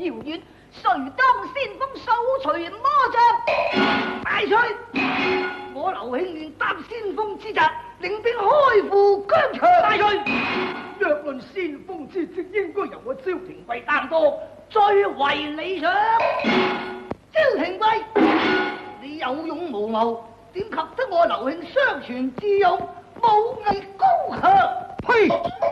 遥遠，誰當先鋒掃除魔障？ 大帥，我劉慶願擔先鋒之責，領兵開赴疆場。 大帥，若論先鋒之職，應該由我焦廷貴擔當，最為理想。 焦廷貴，你有勇無謀，點及得我劉慶雙全智勇，武藝高強？ 呸！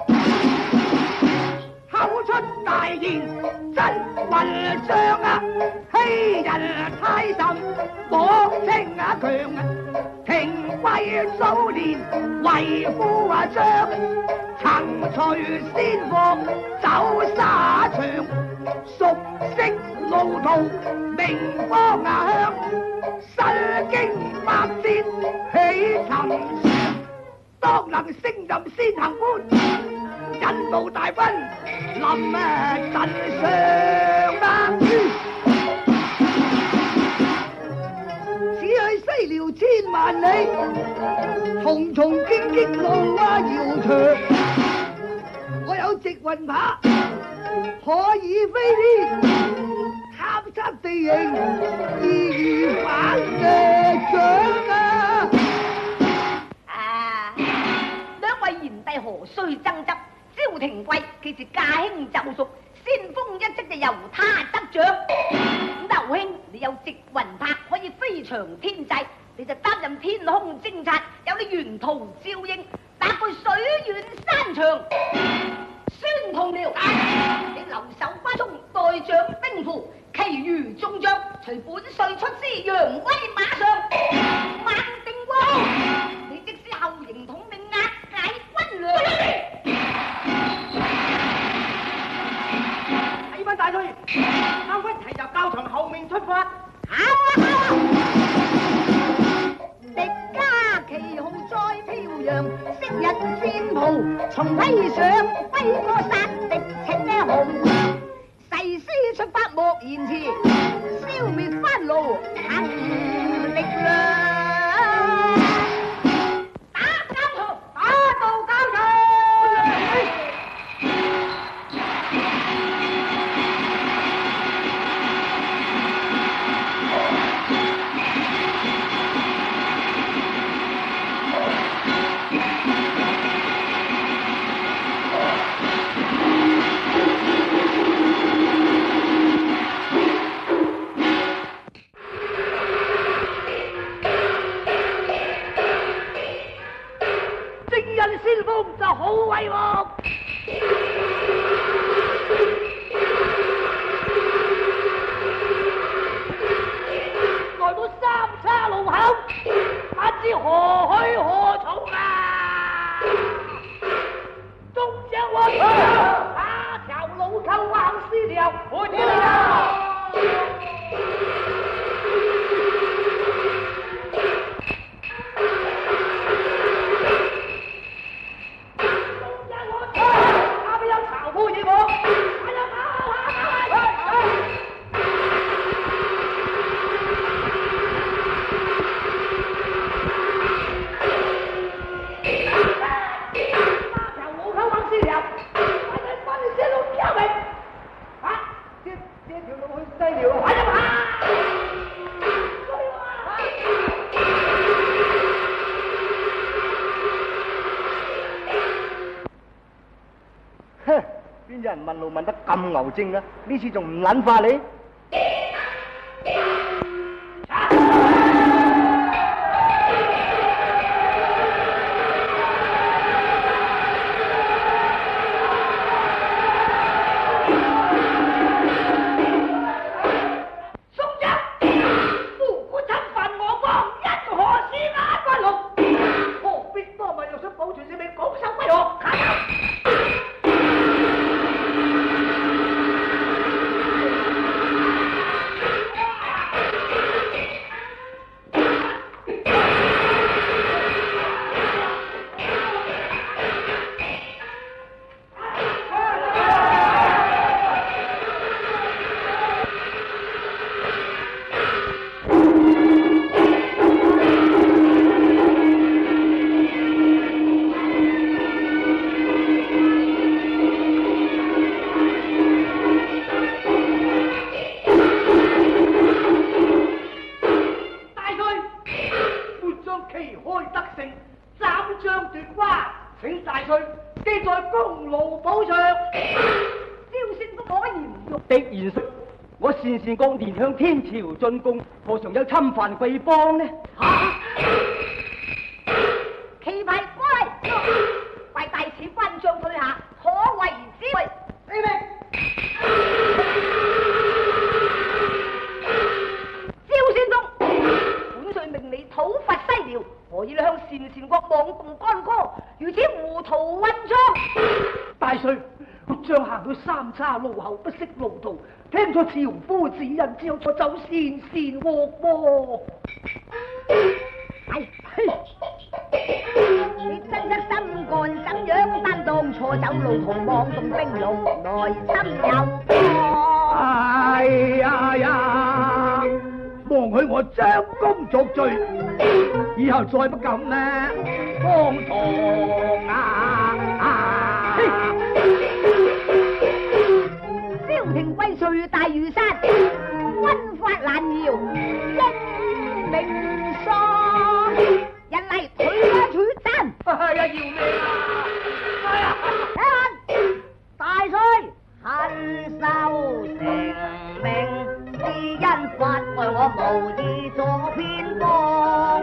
口出大言，真混帳啊！欺人太甚，我稱強啊！廷貴早年為夫將，曾隨先鋒走沙場，熟悉路途名方向，身經百戰起尋常，當能升任先行官，引導大軍臨陣上啊！ 此去西遼千萬里，重重荊棘路啊遙長。我有直雲帕，可以飛天，探測地形，易如反掌啊！ 兩位賢弟何須爭執？焦廷貴既是駕輕就熟，先鋒一職就由他得掌。劉兄，你有直雲帕可以飛翔天際，你就擔任天空偵察，有你沿途照應，打過水遠山長。孫同僚，你留守關中代掌兵符，其餘眾將隨本帥出師揚威馬上。孟定光，你即使後營統領押解軍糧。 睇返大隊，三軍齊由教場後面出發。 好啊！敵家旗號再飄揚，昔日戰袍重披上，揮戈殺敵青紅。誓師出發莫言辭，消滅番路憑力量。打交場，打到交場！ 先鋒就好威喎！來到三叉路口，不知何去何從啊！中將我打條路溝橫絲條，回天啊！邊有人問路問得咁牛精啊？呢次仲唔撚化你？ 記在功勞簿上。 招先鋒可嚴獄的元帥，我單善國連向天朝進貢，何嘗有侵犯貴邦呢？ 旗牌乖，快大使關將退下，可為之為。 你明？ 招先鋒，本帥命你討伐西遼，何以你向單國妄動干戈，如此糊塗混帳？ 大帥，將行到三岔路後不識路途，聽咗朝夫指引之後，才走善惡魔。 你真一心幹怎樣擔當錯走路途，妄動兵戎來侵遊？ 哎呀！望許我將功贖罪，以後再不敢咩荒唐啊！ 朝廷貴帥大嶼山，軍法難搖，英明喪，人嚟退啊取戰！ 哎呀，要命啊！哎呀！ 大帥恨受成命，只因法外我無意作偏幫，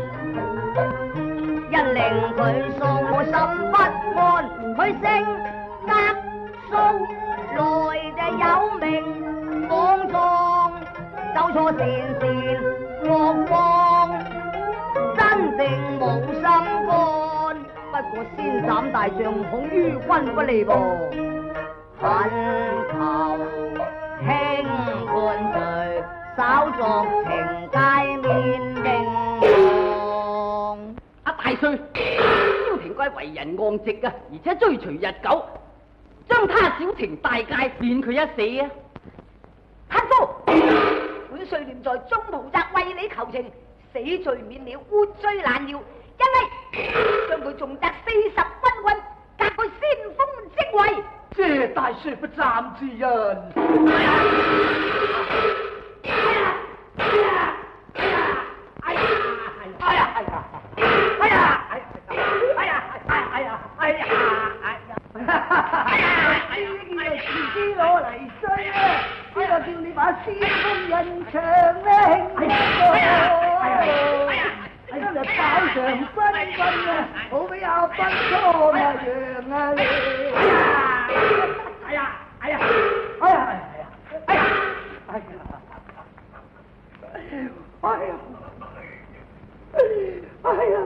因令佢喪我心不安，佢性格素來就有名莽撞，走錯善惡光，真正冇心肝。不過先斬大將，恐於君不利噃。懇求輕判罪，稍作懲戒免刑亡。 大帥，朝廷該為人昂直啊，而且追隨日久，將他小懲大戒，免佢一死啊！ 黑夫，本帥念在中途澤為你求情，死罪免了，活罪難饒，因為將佢重責40軍棍，革佢先鋒職位。 謝大帥不暫之恩。 自己攞嚟衰啊！邊個叫你把先鋒印長咧？今日飽嘗新軍啊，好比阿賓初啊樣啊你！哎呀！哎呀！哎呀！哎呀！哎呀！哎呀！哎呀！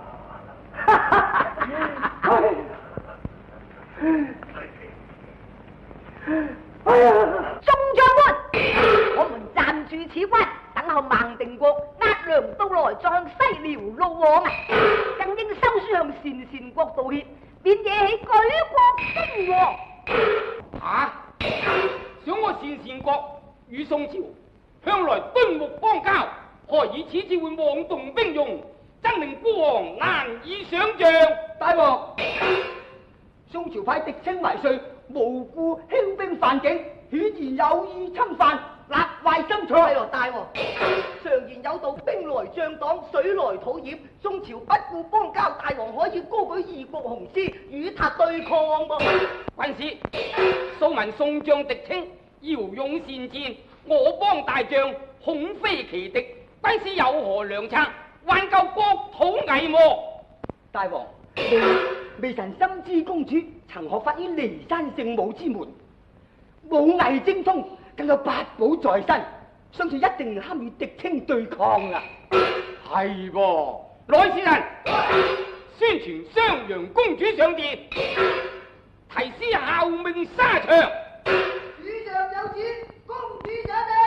哎呀！ 眾將官，我們暫住此關，等候孟定國押糧到來，再向西遼路往啊！更應收書向單國道歉，免惹起舉國驚禍。 想我單國與宋朝向來敦睦邦交，何以此次會妄動兵戎，真令孤王難以想象。 大王，宋朝派敵清埋稅，無故興兵犯境，顯然有意侵犯，立壞心腸。大王，常言有道，兵來將擋，水來土掩。宋朝不顧邦交，大王可以高舉義國雄師，與他對抗噃。 軍師，素聞宋將敵清，驍勇善戰，我邦大將恐非其敵。軍師有何良策，挽救國土危禍？ 大王，微臣深知公主曾學法於驪山聖母之門，武藝精通，更有八寶在身，相信一定堪與敵清對抗啊！ 係噃，來使人宣傳襄陽公主上殿，提詩效命沙場。 主上有旨，公主上殿。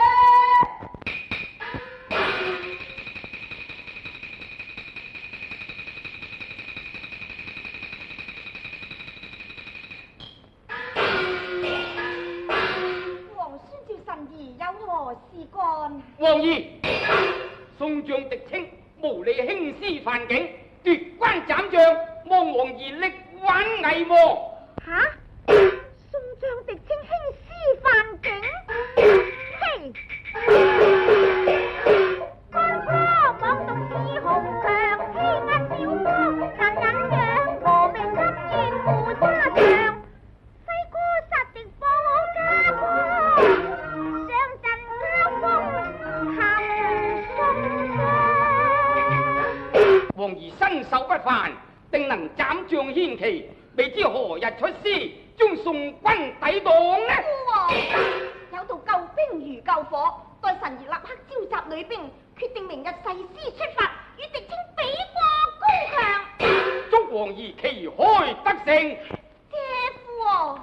王兒，宋將敵清，無理興師犯境，奪關斬將，望王兒力挽危禍。 宋將敵清興師犯境，嘿！干戈妄動是豪強，欺壓小國，難忍讓和平心願互何日出師，將宋軍抵擋呢？ 有道救兵如救火，待神兒立刻召集女兵，決定明日誓師出發，與敵清比過高強。 祝王兒旗開得勝。 姐夫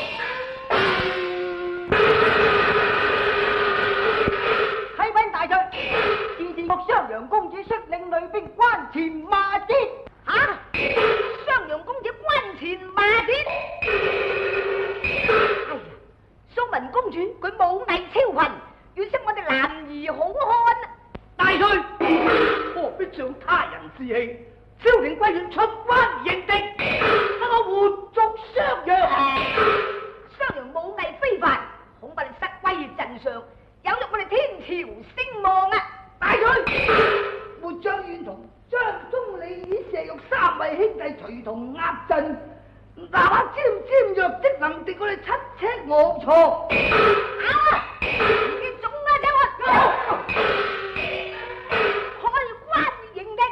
啟禀大將，自前莫襄陽公子率領女兵關前罵戰。 吓！襄陽公子關前罵戰。哎呀，蘇文公主佢武藝超群，要識我哋男兒好漢啊！ 大帥，何必仗他人志氣？蕭庭貴願出關迎敵，得我活捉襄陽。 襄陽武藝非凡，恐怕你失威陣上，有辱我哋天朝聲望啊！ 大帥，末將願同張忠、李演、謝玉三位兄弟隨同壓陣，哪怕沾沾弱即能敵我哋7尺惡錯。 你中啊，走啊！開關迎敵。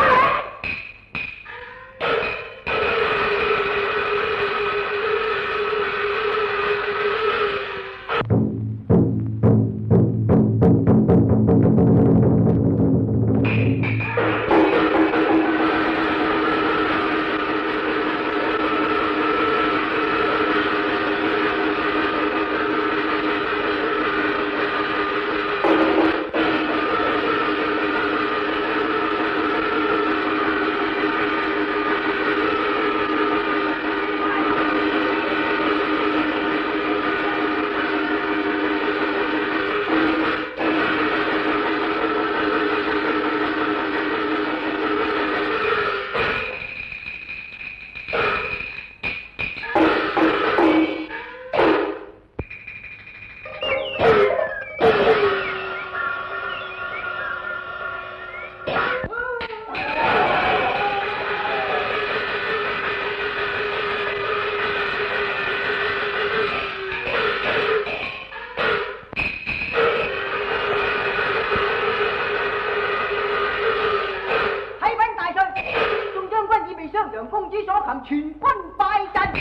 全軍敗陣。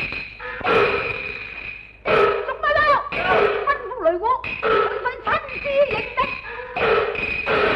捉得啦！吩咐雷國，佢親自迎敵。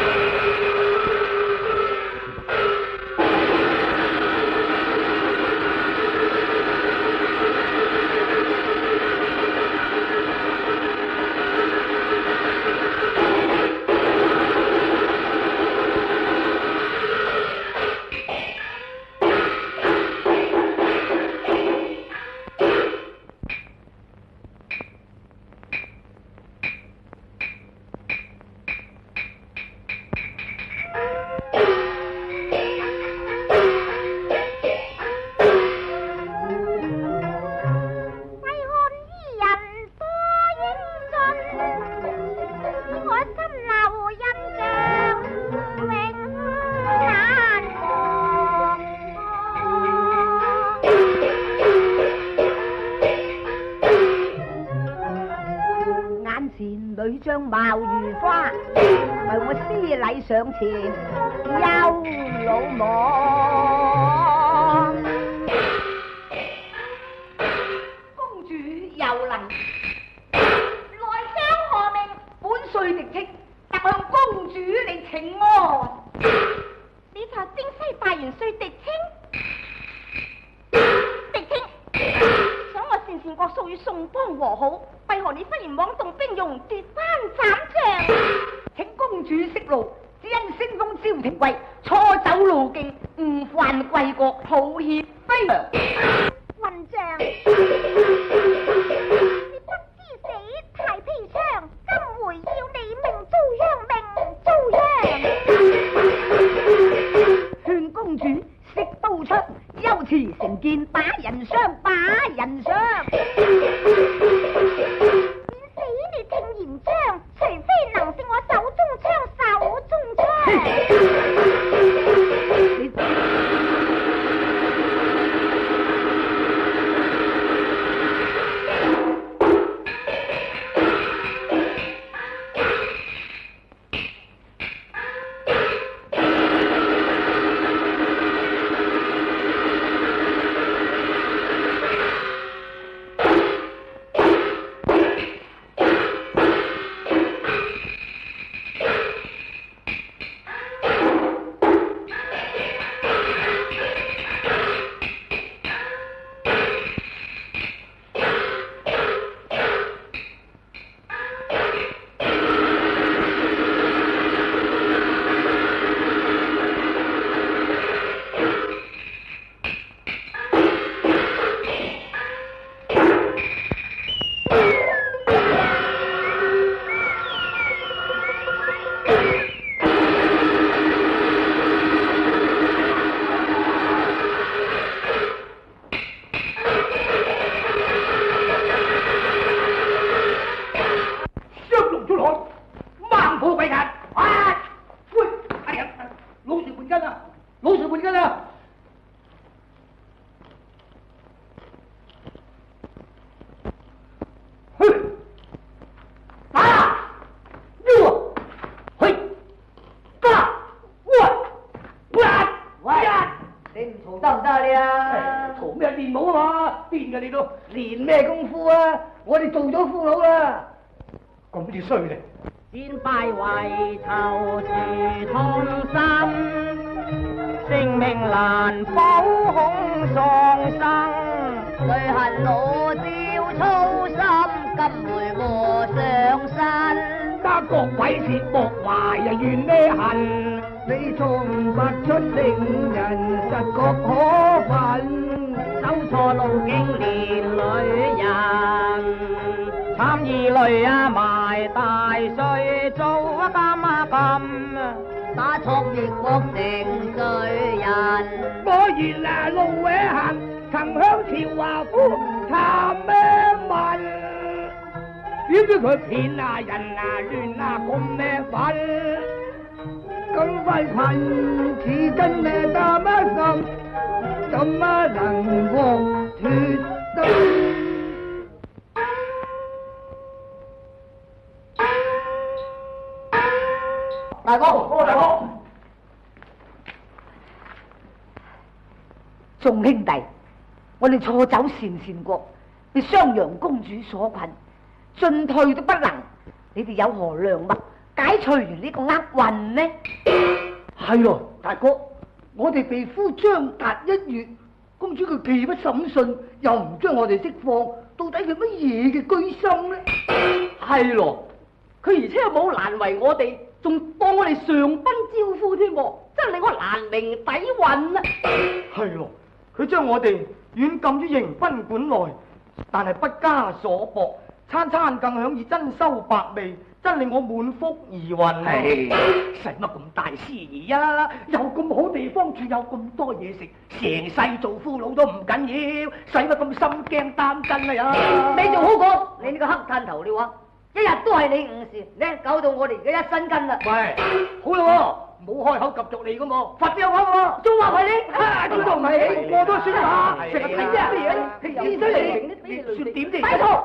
女將貌如花，為我施禮上前，休魯莽。公主又能來將何命？本帥敵戚，特向公主嚟請安。 你才征西大元帥敵清？敵清想我善善國素與宋邦和好，為何你忽然妄動兵戎奪班斬將？ 請公主息怒，只因先鋒蕭廷貴錯走路徑，誤犯貴國，抱歉非常。 混帳！你不知死太披槍，今回要你命遭殃， 勸公主息刀出，優持成劍，把人傷，把人傷。 免死你聽言章，除非能勝我手中槍，手中槍。 得唔得啊？ 嘈咩練武啊嘛？邊㗎你都練咩功夫啊？我哋做咗俘虜啦。 咁至衰咧。 先拜為頭是痛心，性命難保恐喪生。 淚痕羅照粗心，今回和上身。 家各位切莫懷呀怨咩恨？ 你從不出令人實覺可憤， 走錯路徑連累人，慘意淚啊埋大水做啊金啊打錯亦獲成罪人。 果然啊路毀行，曾向朝華夫探咩問？點知佢騙啊人啊亂啊咁咩份？ 咁快困似真嘅擔一心，怎麼能獲脱得？ 大哥， 大哥， 眾兄弟，我哋錯走鄯國，被襄陽公主所困，進退都不能。你哋有何良策解除完呢個厄運呢？ 係咯，大哥，我哋被夫張達一月，公主佢既不審訊，又唔將我哋釋放，到底佢乜嘢嘅居心呢？ 係咯，佢而且又冇難為我哋，仲當我哋上賓招呼添，真係令我難明底蘊啊！ 係咯，佢將我哋軟禁於迎賓館內，但係不加所駁，餐餐更享以珍饈百味，真令我滿腹疑雲。 使乜咁大思疑啊？有咁好地方住，有咁多嘢食，成世做俘虜都唔緊要，使乜咁心驚擔震啊？ 你仲好講，你呢個黑炭頭了啊！一日都係你誤事，你搞到我哋而家一身筋啦！ 喂，好啦，唔好開口及續你咁喎，罰咗我喎， 仲話係你？ 咁都唔係你，我都算下，成日睇咩嘢？ 醫生嚟， 你說點啫？ 擺錯！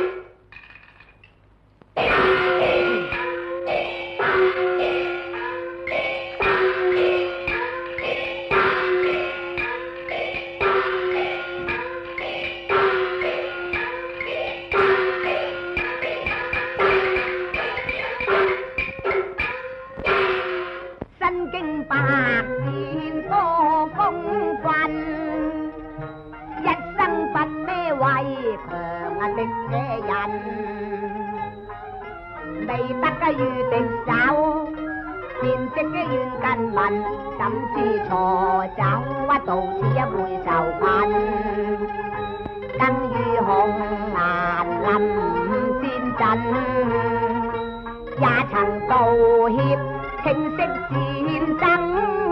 身經百戰多功勳，一生不孭為強的人，未得嘅遇敵手，便識嘅怨近民，怎知錯走啊，到此一會受困，更遇紅顏臨戰陣，也曾道歉清晰戰爭，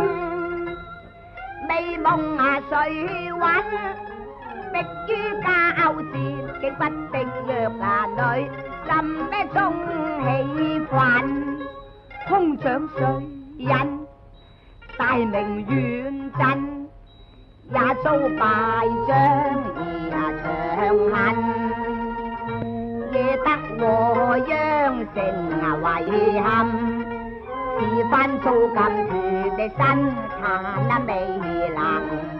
美夢啊誰穩？迫於交戰，竟不敵弱啊女，甚咩中氣憤？空掌誰人？大名遠震，也遭敗將而長恨，惹得我央城啊遺憾。是番遭禁團的身殘啊未能，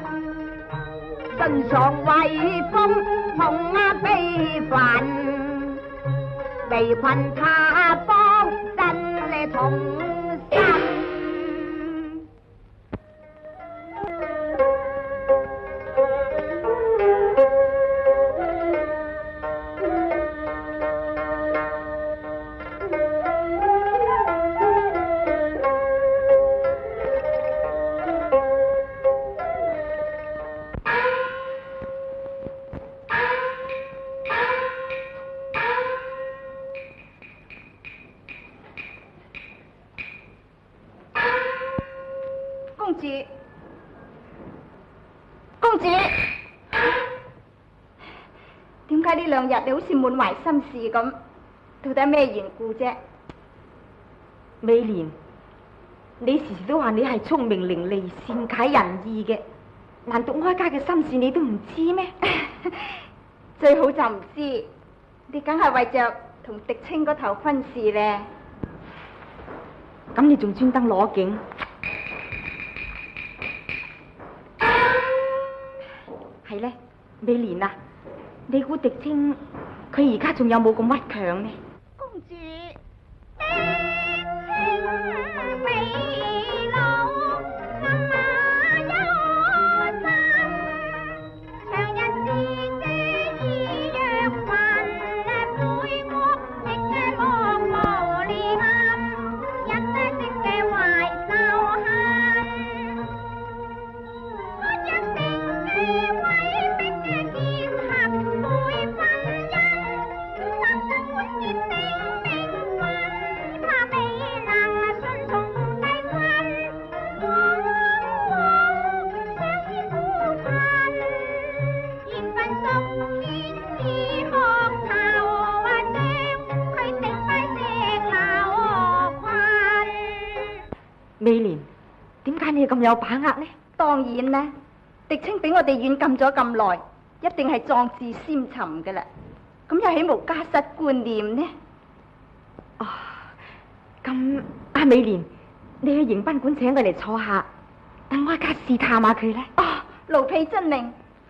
盡爽威風痛啊悲憤，被困他方真呢痛心。 公主，點解呢兩日你好似滿懷心事咁？到底咩緣故啫？ 美蓮，你時時都話你係聰明伶俐、善解人意嘅，難道哀家嘅心事你都唔知咩？ 最好就唔知，你梗係為着同狄青嗰頭婚事咧。 咁你仲專登攞景？ 係咧，美蓮啊，你估狄青佢而家仲有冇咁屈強呢？ 公主，狄青未老，暗馬有心，長日自己意若焚，背惡亦嘅惡無憐，一的嘅懷仇恨，我若成嘅威逼嘅結合背婚姻，心中滿熱的命運，怕未能順從帝君，相思苦恨，緣分屬天之幕頭，將佢定喺石樓困。 美蓮，點解你咁有把握呢？ 當然啦，狄青俾我哋軟禁咗咁耐，一定係壯志先尋噶啦。咁又豈無家室觀念呢？ 哦，咁阿美蓮，你去迎賓館請佢嚟坐下，等我一家試探下佢咧。 哦，奴婢遵命。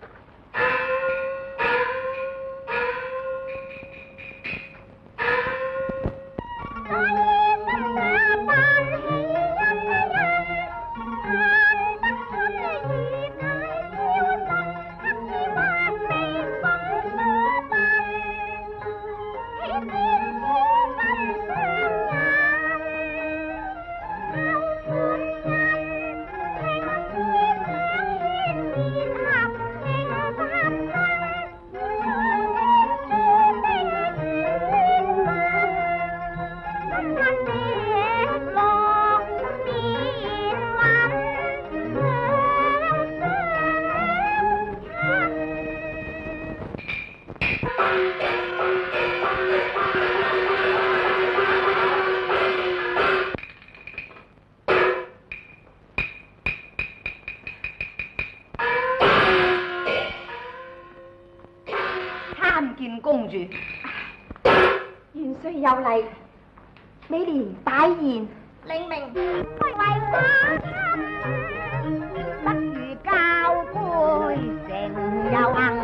參見公主。 元帥有禮，美蓮大言，領命。為花心，不如交杯成有幸。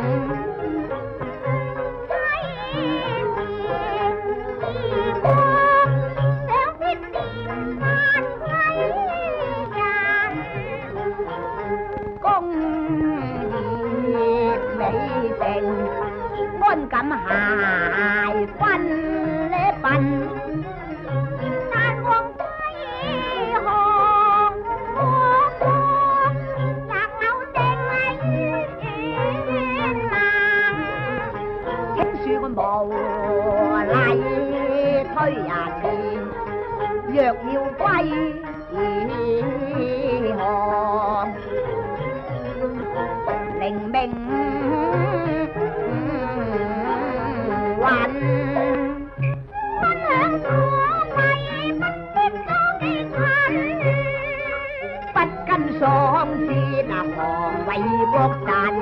西過想必連萬歸人，公業美成。安敢鞋分呢份，但王歸航我國，擇偶定於難。聽說無禮推前，若要歸航，靈命分享所謂不必多記恨，不跟喪節何為國神？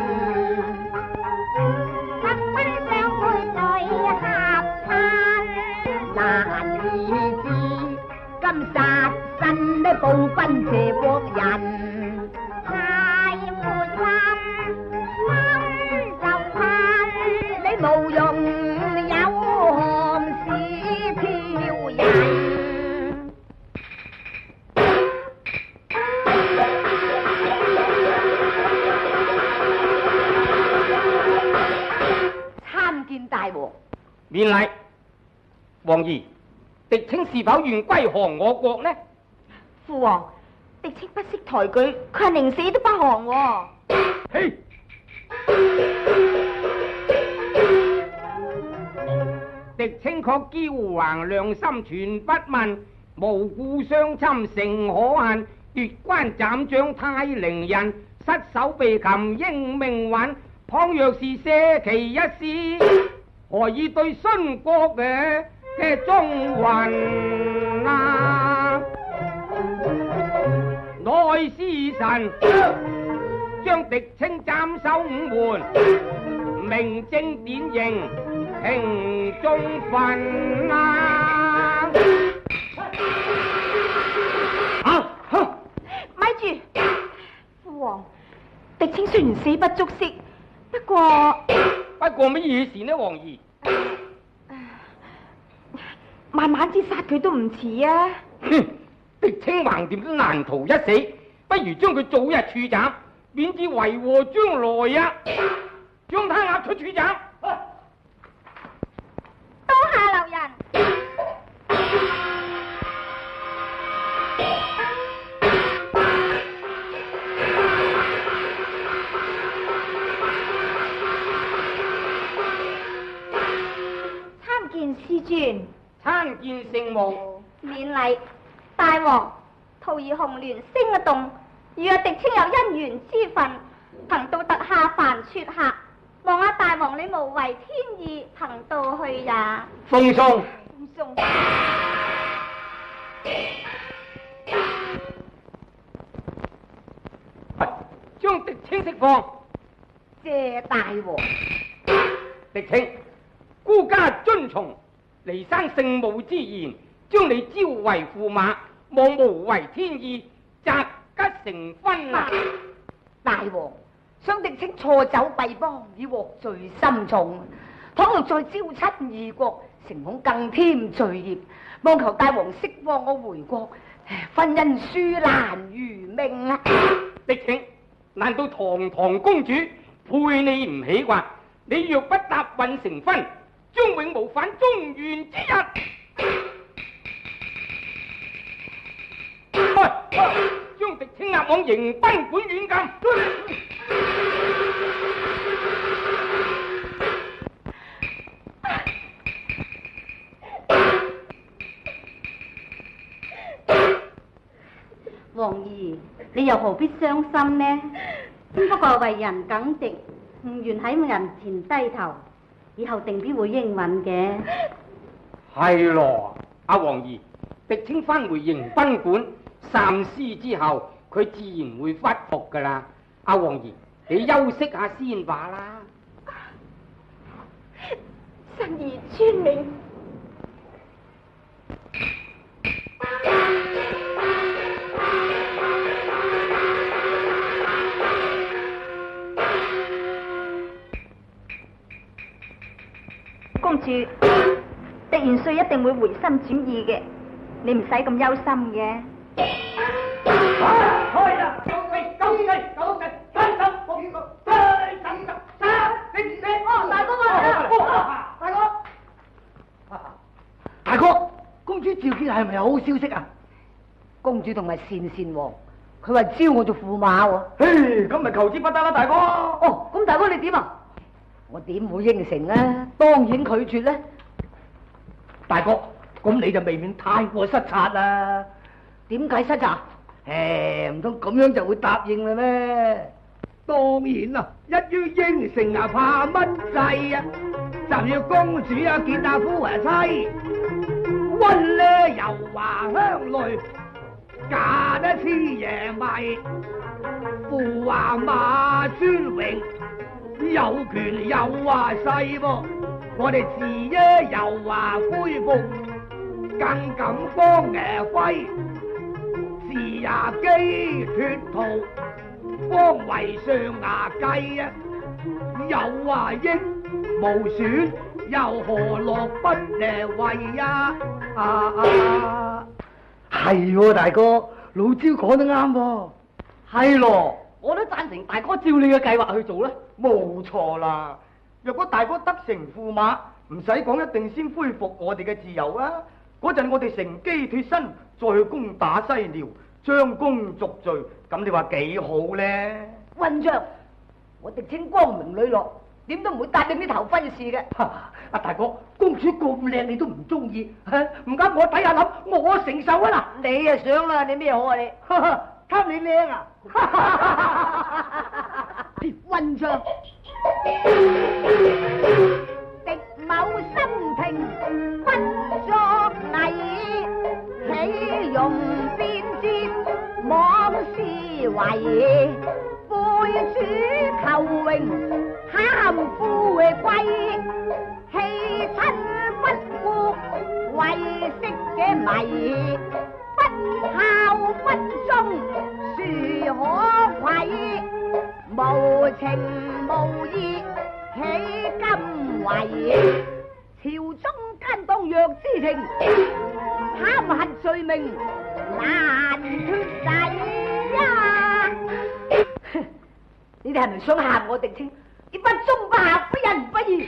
特登相配對合襯，難以知今殺身的暴君謝國人，太無心心就恨你無用。 免禮，王兒，狄青是否願歸降我國呢？ 父王，狄青不識抬舉，佢係寧死都不降喎。 嘿，狄青確驕橫良心全不問，無故傷侵誠可恨，奪關斬將太凌人，失手被擒應命運，倘若是赦其一事，何以對殉國嘅忠魂啊？內司臣將狄青斬首5門，明正典刑，庭中分啊！ 咪住，父王，狄青雖然死不足惜， 過乜嘢事呢，王兒？ 慢慢啲殺佢都唔遲啊！ 哼，狄青橫掂都難逃一死，不如將佢早日處斬，免至為禍將來啊！將他押出處斬。 刀下留人。 參見師尊。 參見聖母。 免禮，大王，徒兒紅鸞升咗洞，與阿狄青有姻緣之分，憑道特下凡撮客，望阿大王你無違天意，憑道去也。 奉送。 奉送。 將狄青釋放。 謝大王。 狄青，孤家遵從驪山聖母之言，將你招為駙馬，望無違天意，擇吉成婚啊！ 大王，想狄青錯走敝邦，已獲罪深重。倘若再招親異國，誠恐更添罪孽。望求大王釋放我回國，婚姻殊難如命啊！ 狄青，難道堂堂公主配你唔起啩？你若不答允成婚，將永無返中原之日。將狄青押往迎賓館軟禁。 王兒，你又何必傷心呢？不過為人耿直，唔願喺人前低頭，以後定必會應允嘅。 係咯，阿王兒，狄青返回迎賓館三思之後，佢自然會屈服噶啦。阿王兒，你休息下先罷啦。 臣兒遵命。公主，狄元帥一定會回心轉意嘅，你唔使咁憂心嘅。 開啦！ 大哥，公主召見係咪有好消息啊？ 公主同埋善善王，佢話招我做駙馬喎。 嘿，咁咪求之不得啦，大哥。 哦，咁大哥你點啊？我點會應承啊？當然拒絕啦。 大哥，咁你就未免太過失策啦。 點解失策？ 唔通咁樣就會答應啦咩？當然啦，一於應承啊，怕乜滯啊？就要公主啊見阿夫啊妻，温呢油華香淚，嫁得黐爺迷，駙華馬尊榮。有權有話勢喎，我哋自耶又話恢復，更敢幫揮，自也機脱逃，方為上牙計啊！有話益無損，又何樂不為呀？係喎，大哥，老招講得啱喎。 係咯，我都贊成大哥照你嘅計劃去做啦。冇錯啦！若果大哥得成駙馬，唔使講，一定先恢復我哋嘅自由啊！嗰陣我哋乘機脱身，再去攻打西遼，將功贖罪，咁你話幾好呢？ 混帳！我狄青光明磊落，點都唔會答應呢頭婚事嘅。 阿大哥，公主咁靚你都唔中意，唔啱我睇下諗，我承受啊嗱！ 你啊想啦，你咩好啊你？ 貪你靚啊！ 混帳！ 狄某心平不作偽，豈容變節妄思維，背主求榮貪富貴，棄親不顧為色嘅迷，不孝不忠殊可愧，無情無義。 懷疑，朝中奸當若之情，慘核罪名難脱世呀！你哋係咪想嚇我狄青？你不忠不孝，不仁不義！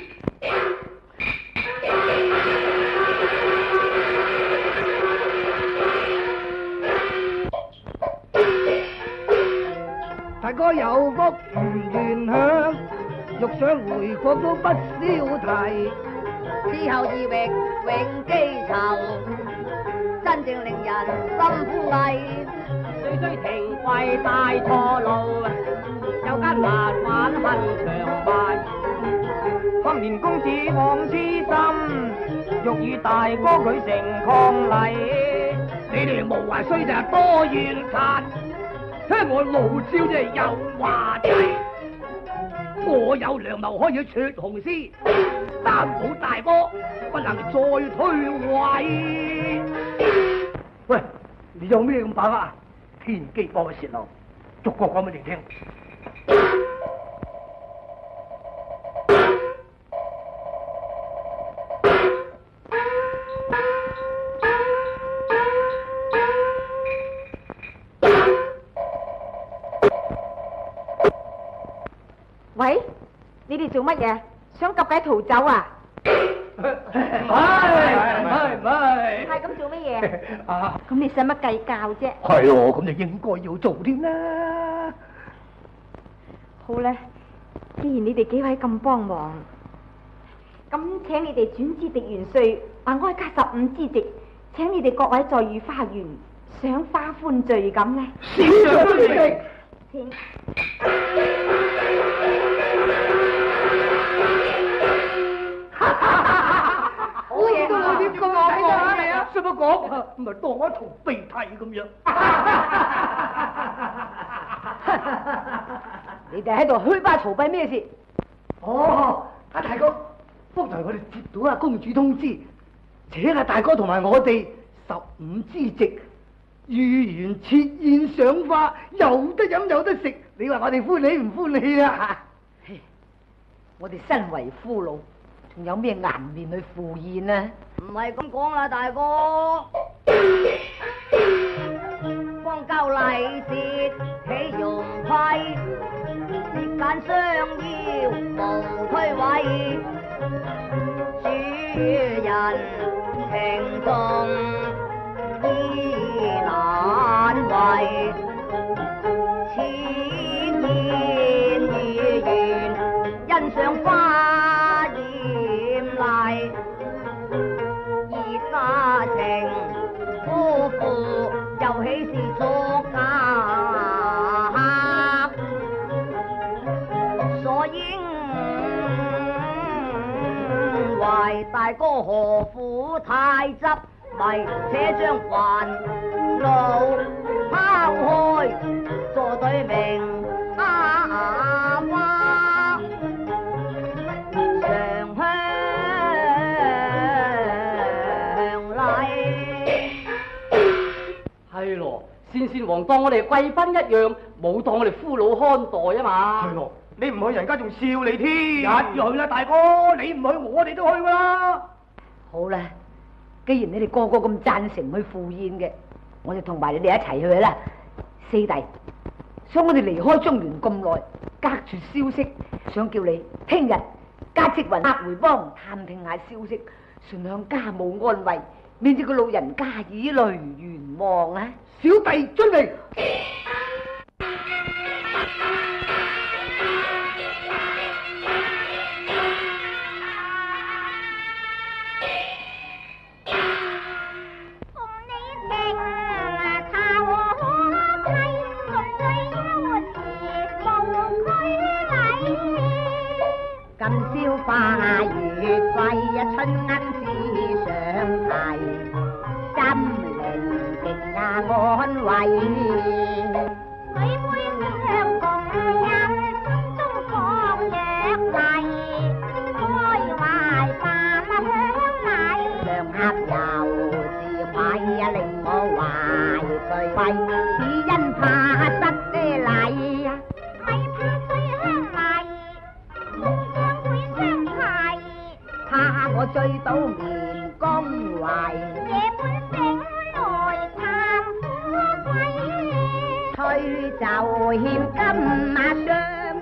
大哥有福唔願享，欲想回國都不消提。 之後意域永記仇，真正令人心枯萎。 歲歲停貴大錯路，有間難挽恨長敗。今年公子往痴心，欲與大哥佢成伉儷。 你哋無話衰就多怨嘆，聽我老招就有話題。我有良謀可以撮紅絲，擔保大哥不能再推諉。喂，你有咩咁把握啊？天機幫我泄露，逐個講俾你聽。 喂，你哋做乜嘢？想及計逃走啊？ 唔係， 係咁做乜嘢？ 啊， 咁你使乜計較啫？ 係喎，咁就應該要做添啦。 好咧，既然你哋幾位咁幫忙，咁請你哋轉知敵元帥，話哀家15之席，請你哋各位在御花園賞花歡聚咁咧。 少將之席。 請。 好嘢啊！點講啊？係啊， 識乜講？唔係當我一頭鼻涕咁樣。 你哋喺度虛巴嘈閉咩事？ 哦，阿大哥，方才我哋接到阿公主通知，請阿大哥同埋我哋15之席，御園設宴賞花，有得飲有得食，你話我哋歡喜唔歡喜啊？ 我哋身為俘虜，仲有咩顏面去赴宴啊？唔係咁講啦，大哥。方交禮節起容規，節間相邀無推諉。主人情重意難違，此宴御園欣賞花艷麗，熱家情夫婦又喜事作假，所應為大哥何苦太執迷，且將煩惱拋開，坐對明花上香禮。 係咯，先王當我哋貴賓一樣，冇當我哋俘虜看待啊嘛。 係咯，你唔去人家仲笑你添。 一樣去啦，大哥，你唔去我哋都去噶啦。 好啦，既然你哋個個咁贊成去赴宴嘅，我就同埋你哋一齊去啦。四弟，想我哋離開中原咁耐，隔住消息，想叫你聽日加積雲客回幫探聽下消息，順向家務安慰，免至個老人家以淚圓望啊！ 小弟遵命。 今宵花月貴，春鶯只上提，心靈極安慰。舉杯相共飲，心中放若迷，開懷飯香禮，良客又自愧，令我懷罪愧，只因怕失禮。咪怕醉香禮，夢想會相提， 我醉到面光懷， 夜半醒來探夫歸。 吹就欠金馬雙，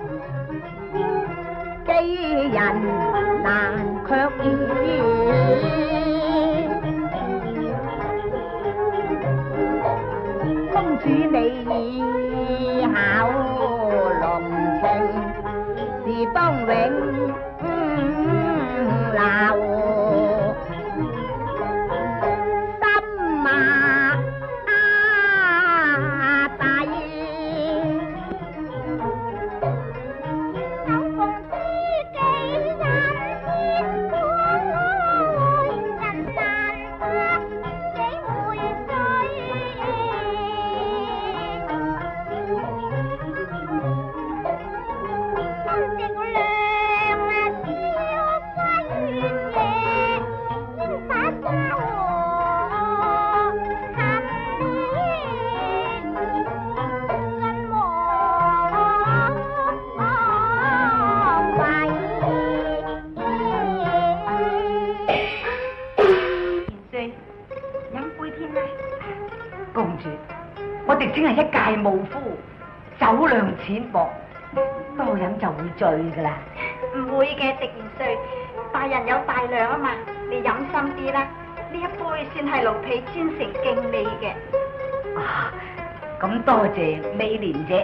寄人難卻意。公主你巧濃情，是當永留心馬大。 手逢知己人先歡，人難得幾回醉。心直亮小花月夜，應把花和恨盡忘懷。 賢婿，飲杯添啦。公主，我哋只係一介武夫，酒量淺薄，多飲就會醉噶啦。 唔會嘅，狄元帥，大人有大量啊嘛，你飲深啲啦。呢一杯先係奴婢專誠敬你嘅。 啊，咁多謝美蓮姐。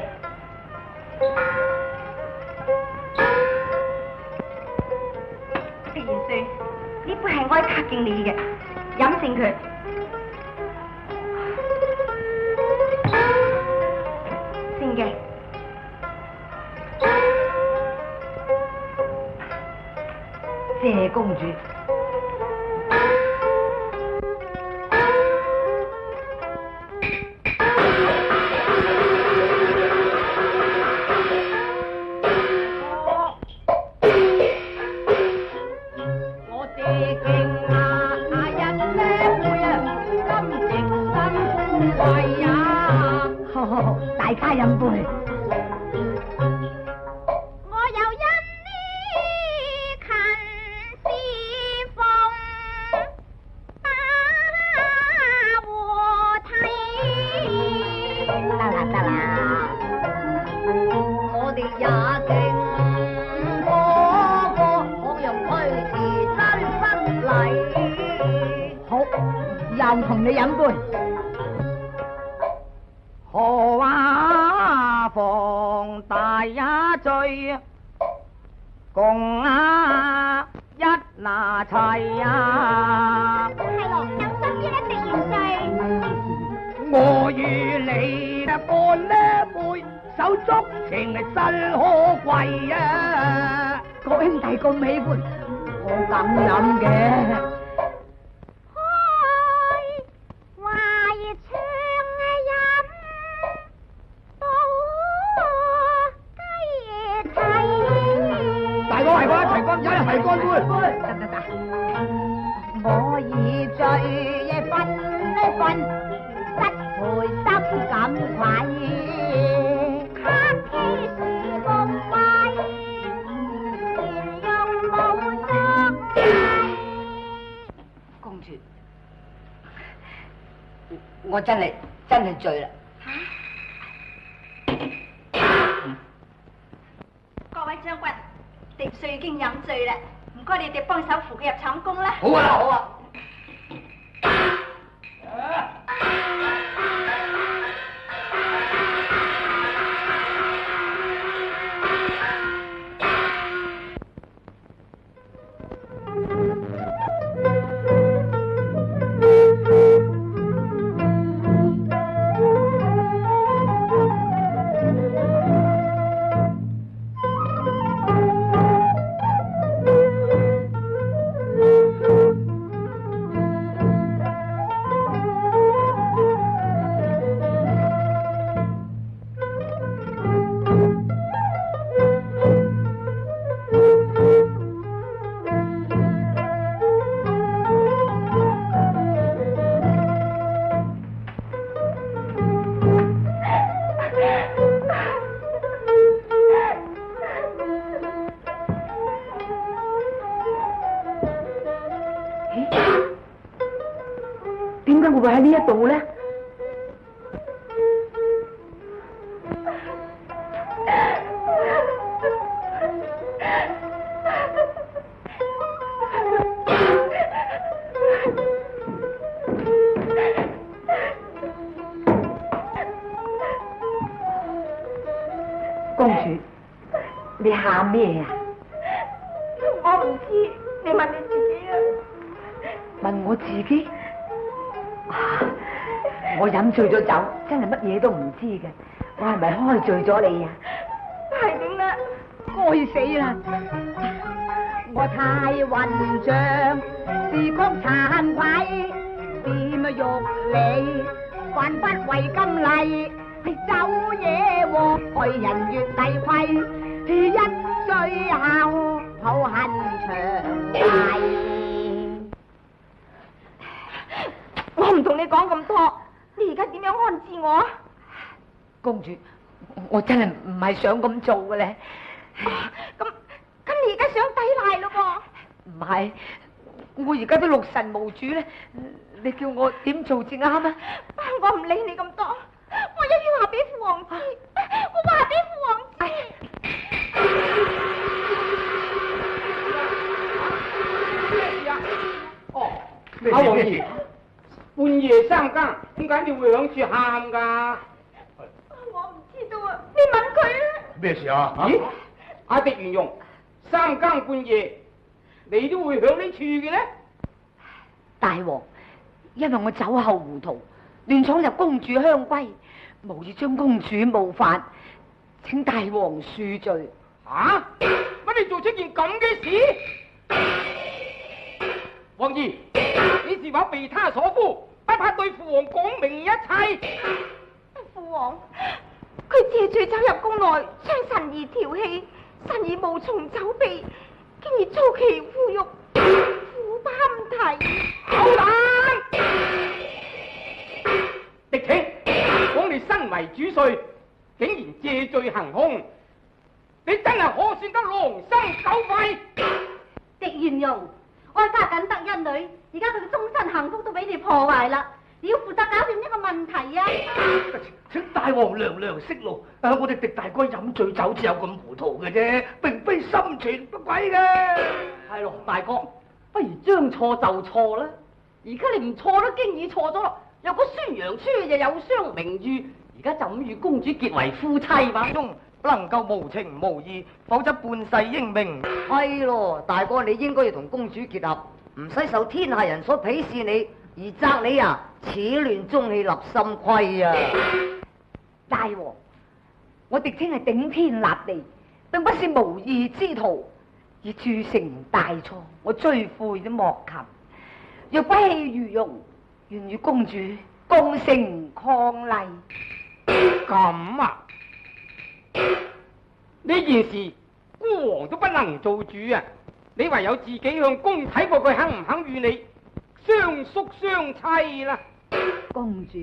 狄元帥，呢杯係哀卡敬你嘅，飲勝佢。先嘅。 謝公主。 我哋敬一呢杯啊，今夕新歡啊！大家飲杯。 我又因呢勤侍奉，把和體。 得啦，我哋也敬哥哥，我用推辭真婚禮。好，又同你飲杯。何話房大也醉，共一拿齊啊！ 係咯，飲深啲啦，狄元帥。 我與你乾呢杯，手足情真可貴啊！ 各兄弟咁喜歡，我敢飲嘅。 開懷暢飲到雞啼。 大哥係我一齊乾，一齊乾杯。 得，我已醉瞓一瞓，失陪心感愧， 客氣是無謂，形容無作為。 公主，我真係醉啦。 各位將軍，狄帥已經飲醉啦，唔該你哋幫手扶佢入寢宮啦。 好啊，好啊。 點解會喺呢一度咧？公主，你喊咩啊？ 我唔知，你問你自己啊。 問我自己？我飲醉咗酒，真係乜嘢都唔知嘅。我係咪開醉咗你啊？ 係點咧？ 該死啦！我太混帳，時曲慚愧，點啊欲你，還不為金麗，走野禍，害人越帝規，一歲後抱恨長大。 我唔同你講咁多，你而家點樣安置我啊？ 公主，我真係唔係想咁做嘅咧。 咁你而家想抵賴咯噃？ 唔係，我而家都六神無主咧，你叫我點做至啱啊？ 我唔理你咁多，我一於話俾父王知，我話俾父王知。 哦，阿王爺，半夜三更，點解你會響處喊㗎？ 我唔知道啊，你問佢啊。 咩事啊？ 咦，阿狄元容，三更半夜，你都會響呢處嘅咧？ 大王，因為我酒後糊塗，亂闖入公主香閨，無意將公主冒犯，請大王恕罪。 吓？乜你做出件咁嘅事？王爺，你是否被他所俘？不怕對父王講明一切？ 父王，佢借醉走入宮內，將神兒調戲，神兒無從走避，竟然遭其侮辱，苦不堪提。 好膽！狄青，講你身為主帥，竟然借醉行兇，你真係可算得狼心狗肺！ 狄元容，我係家緊得一女，而家佢嘅終身幸福都俾你破壞啦，你要負責搞掂一個問題啊！ 請大王娘娘息怒，我哋狄大哥飲醉酒只有咁糊塗嘅啫，並非心存不軌嘅。 係咯，大哥，不如將錯就錯啦。而家你唔錯都經已錯咗咯。若果宣揚出去又有傷名譽，而家就咁與公主結為夫妻嘛， 中不能夠無情無義，否則半世英名。 係咯，大哥你應該要同公主結合，唔使受天下人所鄙視你，而責你啊始亂終棄立心虧啊！大王，我狄青係頂天立地，並不是無義之徒，而鑄成大錯，我追悔都莫及。若不棄如容，願與公主共成伉儷。 咁啊？呢件事孤王都不能做主啊！你唯有自己向公主睇過佢肯唔肯與你相宿相棲啦。 公主，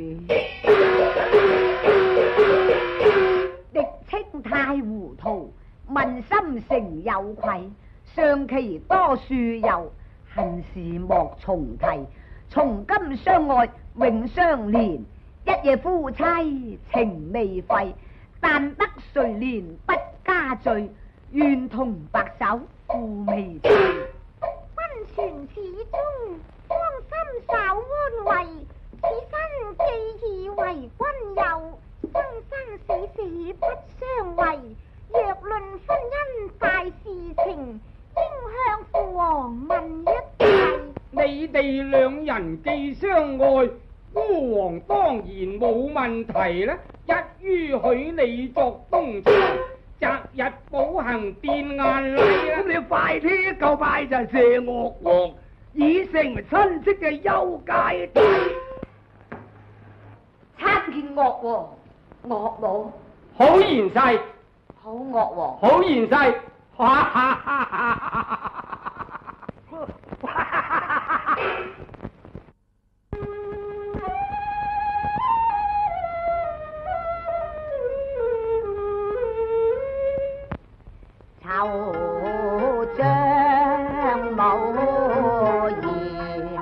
狄青太糊塗，問心誠有愧，尚其多樹遊，恨事莫重提。從今相愛永相連，一夜夫妻情未廢。但得垂憐不加罪，願同白首負未遂。 君船始終，芳心稍安慰。此生既已為君有，生生死死不相違。若論婚姻大事情，應向父王問一題。 你哋兩人既相愛，孤王當然冇問題啦。一於許你作東床，擇日補行殿雁禮啦。 咁你快啲夠拜就謝岳王，以成親戚嘅優階梯。 參見岳王，岳母， 好賢婿， 好岳王。 好賢婿，哈哈哈哈！ 秋將暮言，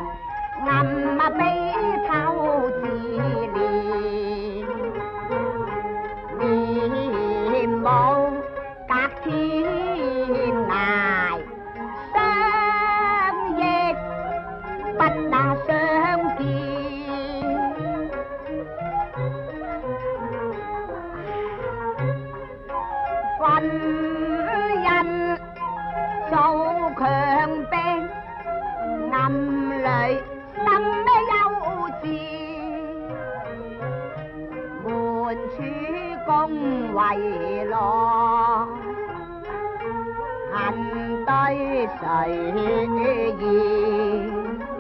意，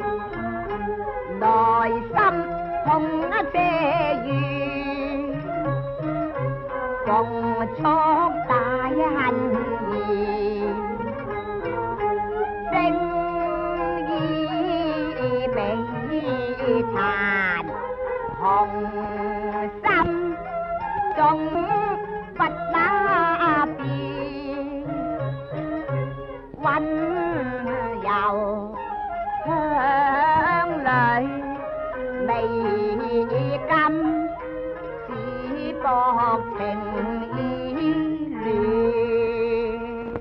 內心空借雨，共促大恨意，正義悲殘，紅心總不那變。溫柔鄉裏未甘，只薄情意亂。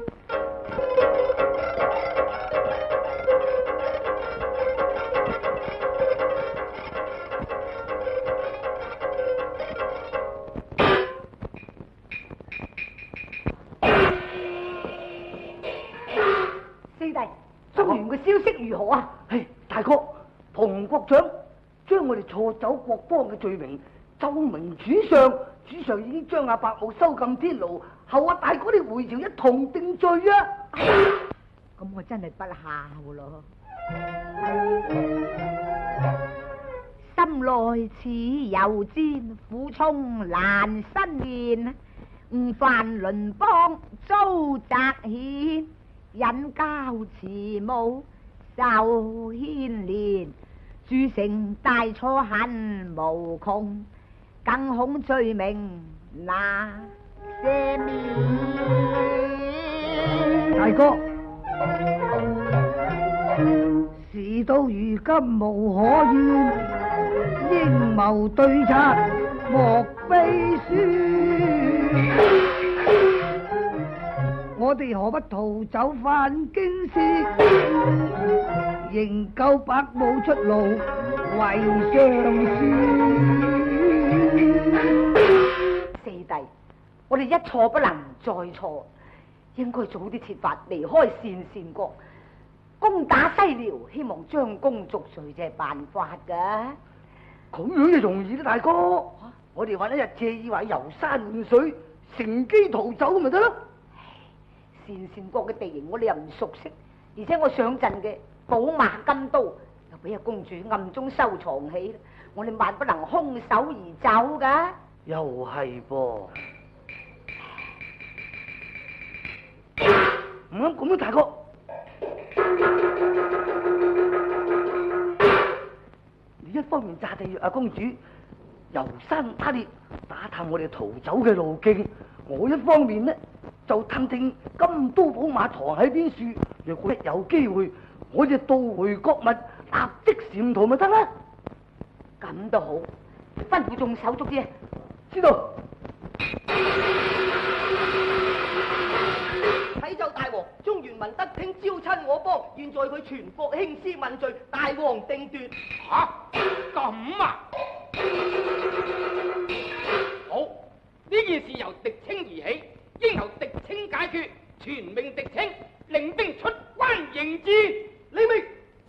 四弟，中原嘅消息如何啊？ 嘿，大哥，龐國長將我哋錯走國邦嘅罪名奏明主上，主上已經將阿伯母收禁天牢，後阿大哥哋回朝一同定罪啊！ 咁我真係不孝咯，心內似油煎，苦衷難伸言，誤犯鄰邦遭責譴。引交慈母受牽連，鑄成大錯恨無窮，更恐罪名那赦免。 大哥，事到如今無可怨，應謀對策莫悲宣。我哋何不逃走返京師，營救伯母出牢為上書。 四弟，我哋一錯不能再錯，應該早啲設法離開鄯國，攻打西遼，希望將功贖罪就係辦法㗎。 咁樣就容易啦，大哥。我哋揾一日借以為遊山玩水，乘機逃走咪得咯。 鄯國嘅地形我哋又唔熟悉，而且我上陣嘅寶馬金刀又俾阿公主暗中收藏起，我哋萬不能空手而走噶。 又係噃，唔啱咁樣，大哥。你一方面詐地約阿公主遊山打獵，打探我哋逃走嘅路徑，我一方面呢就探聽金刀寶馬藏喺邊處，若果一有機會，我就盜回國物，立即潛逃咪得啦。 咁都好，吩咐眾手足啫。 知道。 啟奏大王，中原民得聽招親我邦，現在佢全國興師問罪，大王定奪。 吓咁啊！好，呢件事由狄青而起。應由狄青解決，全命狄青領兵出關迎之。 李明，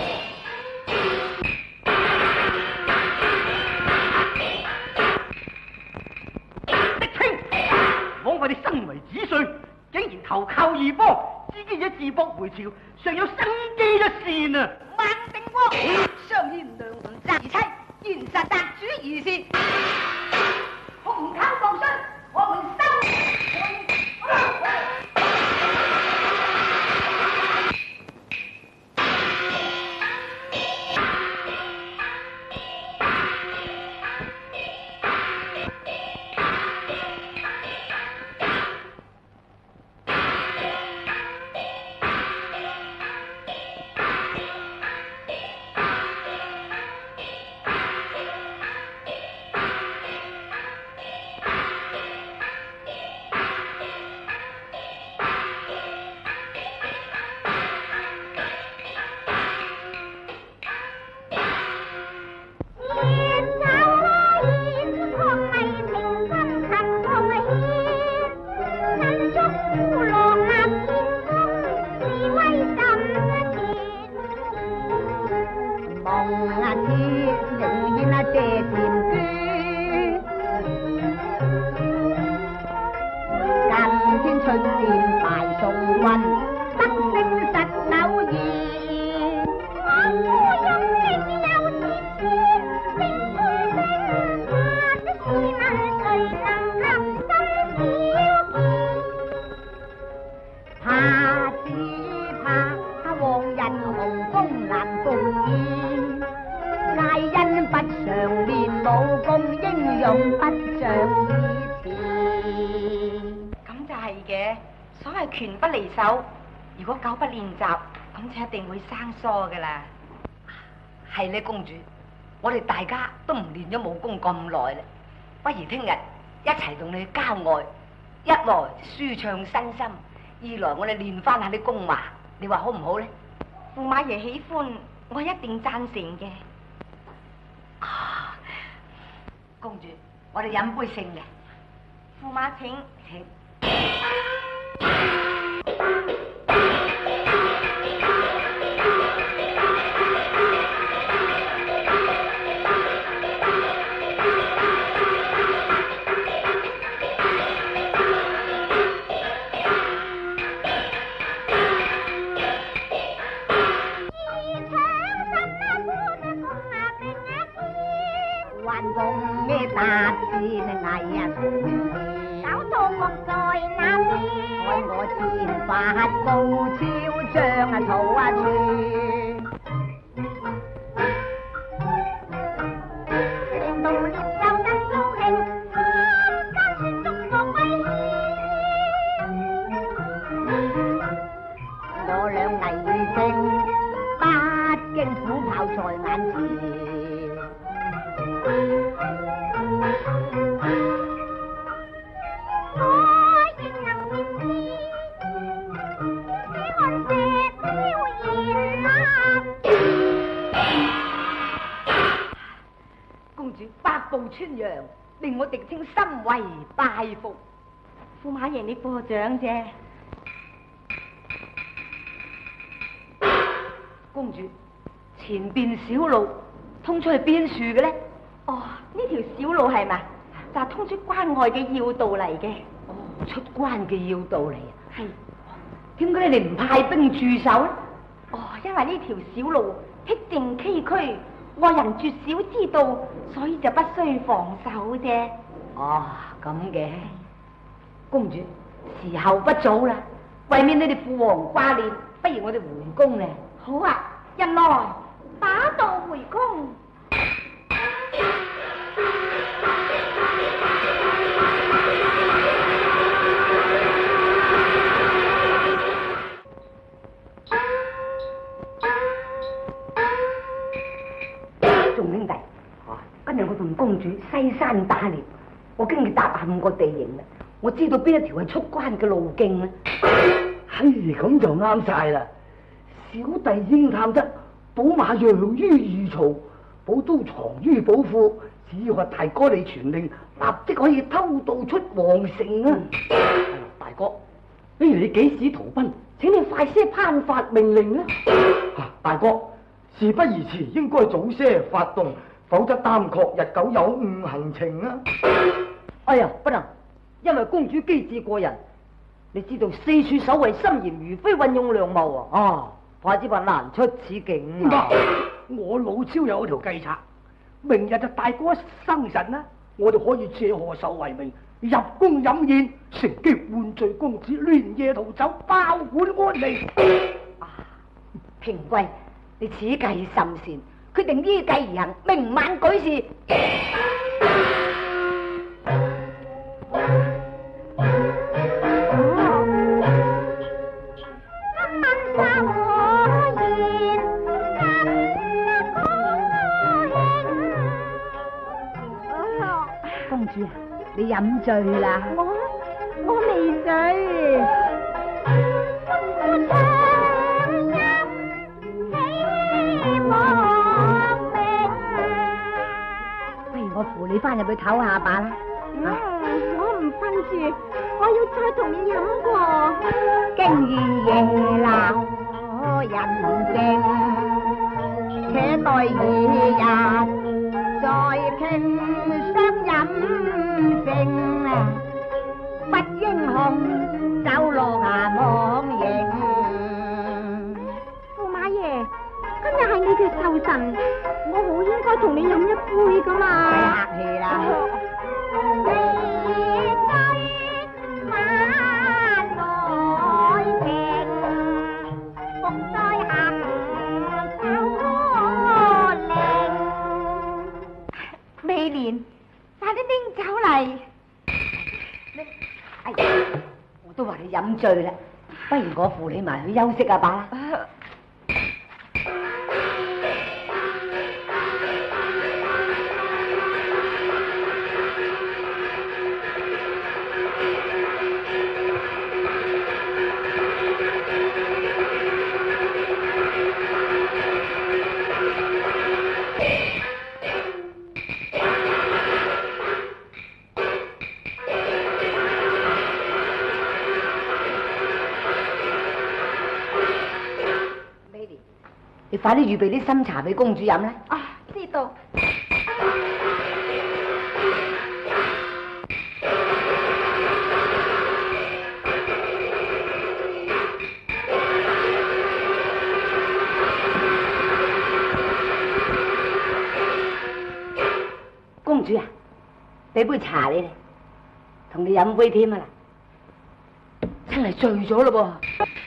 狄青，枉我哋身為子帥，竟然投靠異邦，自己一自博回朝，尚有生機一線啊！ 孟定國，相牽良宅兒妻，現實宅主而是紅口國信，我們收。 不像以前。 咁就係嘅，所謂拳不離手，如果久不練習，咁就一定會生疏噶啦。係咧，公主，我哋大家都唔練咗武功咁耐啦，不如聽日一齊同你去郊外，一來舒暢身心，二來我哋練翻下啲功麻，你話好唔好呢？駙馬爺喜歡，我一定贊成嘅。啊，公主，我哋飲杯勝嘅。駙馬請。 還共咩搭線藝啊！搞到我在那邊，愛我戰法高超，將啊圖啊處，令到獵友更高興，間船逐個危險。我倆危症，不經虎豹在眼前。 公主百步穿楊，令我狄青深為拜服。駙馬爺，你過獎啫。公主，前邊小路通出去邊處嘅呢？哦，呢條小路係咪就係通出關外嘅要道嚟嘅？哦，出關嘅要道嚟啊？係。點解你哋唔派兵駐守呢？哦，因為呢條小路僻靜崎嶇，外人絕少知道，所以就不需防守啫。哦，咁嘅。公主，時候不早啦，為免你哋父皇掛念，不如我哋回宮呢。好啊，人來打道回宮。眾兄弟，今日我同公主西山打獵，我經已搭下個地形啦，我知道邊一條係出關嘅路徑啦。 嘿，咁就啱晒啦！小弟應探得寶馬讓於御曹，寶刀藏於寶庫，只要係大哥你傳令，立即可以偷渡出皇城啊！大哥，不如你幾時逃奔？請你快些頒發命令啦！ 大哥，事不宜遲，應該早些發動，否則耽擱日久有誤行程啊！ 哎呀，不能，因為公主機智過人，你知道四處守衛森嚴，如非運用良謀啊！快之話難出此境啊！ 我老超有條計策，明日就大哥生辰啦，我哋可以借賀壽為名，入宮飲宴，乘機換罪公子，連夜逃走，包管安寧。 平貴，你此計甚善，決定依計而行，明晚舉事。 公主啊，你飲醉啦！我未醉。不如我扶你翻入去唞下把啦。我唔瞓住，我要再同你飲過。經已夜闌人靜，且待二日再傾相飲勝啊！不英雄走落下網營。駙馬爺，今日係你嘅壽辰，我好應該同你飲一杯噶嘛。咪客氣啦。 美蓮，快啲拎走都話你飲醉啦，不如我扶你埋去休息下吧。你快啲預備啲新茶俾公主飲啦！ 啊，知道。 公主啊，俾杯茶你哋，同你飲杯添啊啦！真係醉咗咯噃！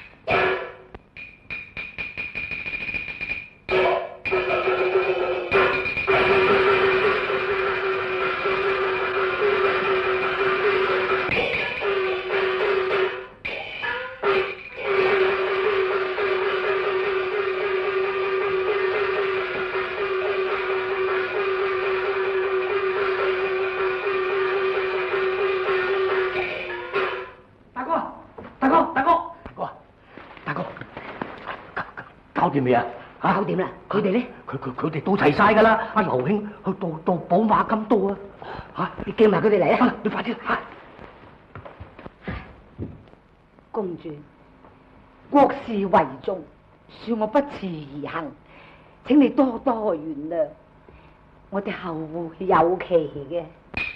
搞掂未啊？ 搞掂啦！佢哋咧？ 佢哋到齊晒噶啦！阿劉兄去到寶馬金都啊！嚇， 你叫埋佢哋嚟啊！ 你快啲嚇！ 公主，國事為重，恕我不辭而行，請你多多原諒。我哋後會有期嘅。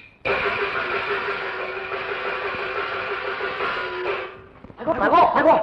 大哥！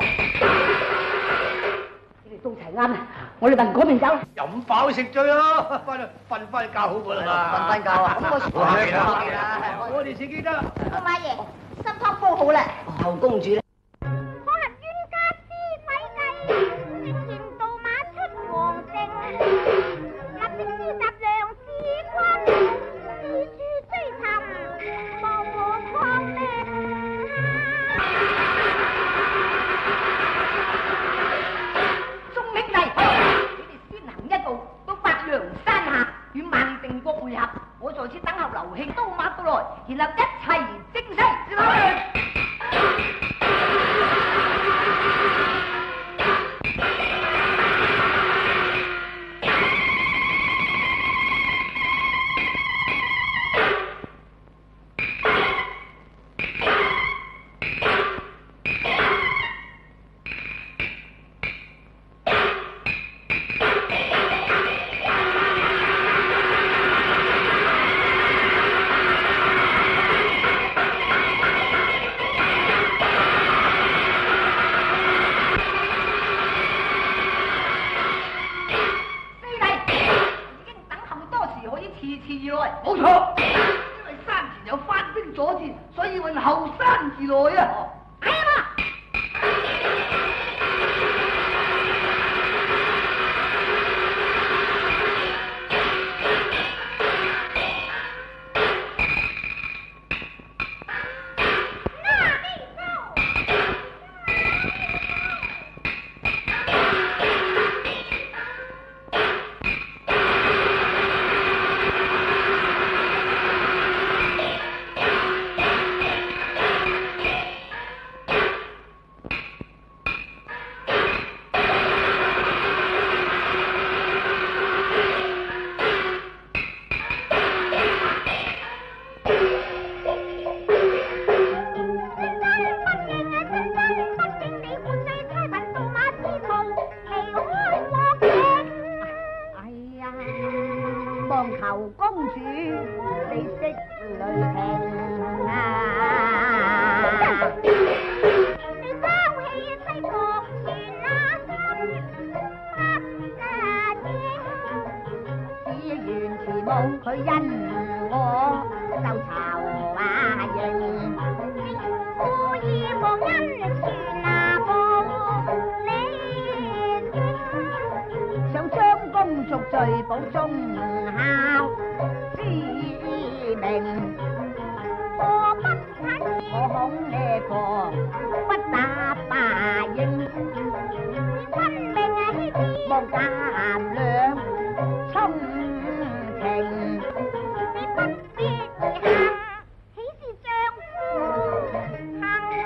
都齊啱啦，我哋問嗰邊走。 飲飽食醉咯，瞓翻覺好過啦。瞓翻覺啊！咁我哋自己得。 駱馬爺，心湯煲好啦。 後公主咧？ 可行冤家知詭計，直言盜馬出王城，立即召集梁士軍，四處追尋，望我抗命。我在此等候劉慶刀馬到來，然後一齊征西，知嘛？ 冇錯，因為山前有番兵阻戰，所以運後山而來啊！ 係啊！望求公主你識雷霆啊！你拋棄西國船啊，只願慈母佢因我受囚啊刑，故意忘恩船啊報你，想將功贖罪保忠孝之名，我不肯我恐呢個。 兩衷情。 你不知而行，豈是丈夫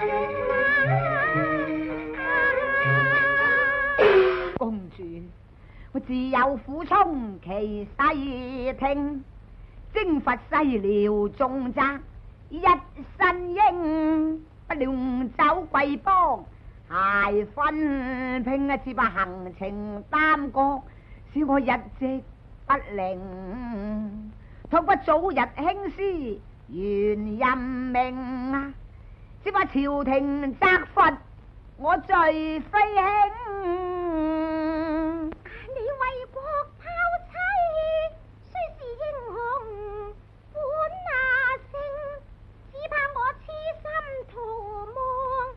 行？ 公主，我自有苦衷其細聽，征伐西遼重責一身英，不料走貴邦鞋分拼，只把行程耽擱，使我日夕不寧。倘不早日興師原任命，只把朝廷責罰我罪非輕。 你為國拋妻，雖是英雄本那性，只怕我痴心圖望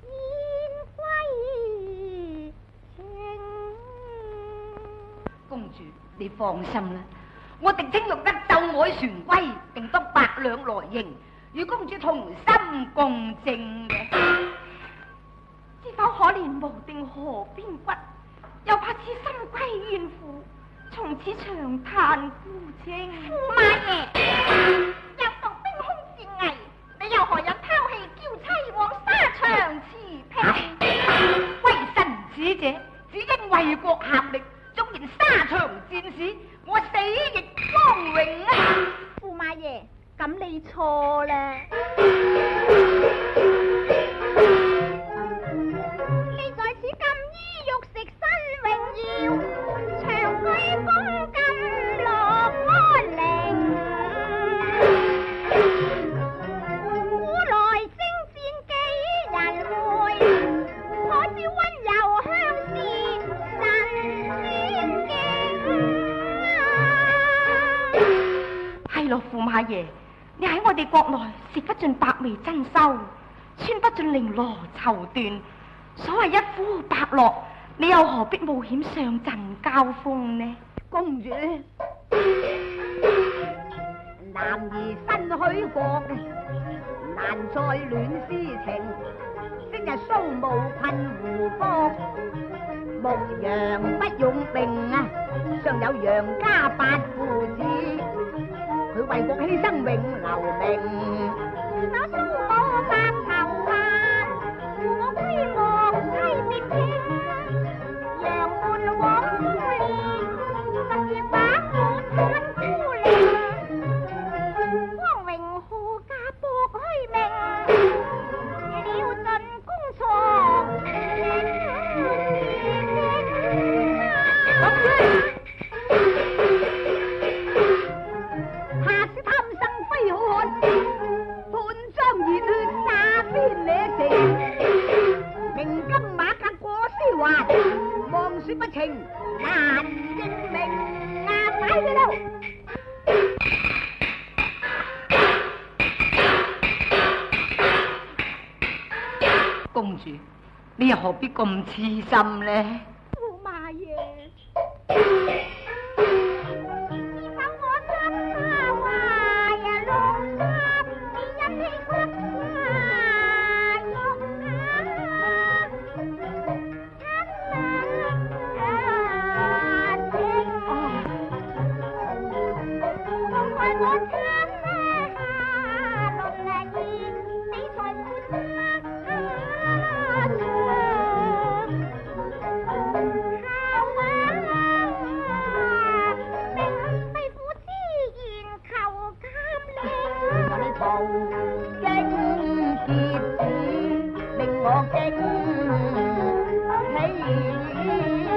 燕歸情。 公主，你放心啦，我狄青玉得奏我船歸，定當百兩來迎，與公主同心共正嘅。 知否可憐無定河邊骨，又怕此心歸怨婦，從此長嘆孤清。駙馬爺，若獨冰空戰危，你又何有拋棄嬌妻往沙場持平？ 為臣此者，只因為國效力，縱然沙場戰士，我死亦光榮啊！ 駙馬爺，咁你錯啦。你在此禁衣玉食新榮耀，長居宮禁樂安寧。古來征戰幾人會，可知溫柔鄉是神仙境。係咯，駙馬爺，你喺我哋國內食不盡百味珍饈，穿不盡綾羅綢緞，所謂一夫百樂，你又何必冒險上陣交鋒呢？ 公主，男兒身許國，難再戀私情。昔日蘇武困湖泊，牧羊不用命啊，尚有楊家八父子，佢為國犧牲永留名。 是否蘇武白頭髮，我規望妻別聽，楊門往孤烈，實是把母親孤零。光榮何價薄虛名，料盡公錯。 下次貪生非好漢，半張熱血灑邊惹情。明金馬革過絲環，望說不情難認命啊！快去咯！ 公主，你又何必咁痴心呢？ 駙馬爺。是否我心下懷呀六十，只因你骨下肉痛快我親下602，你才會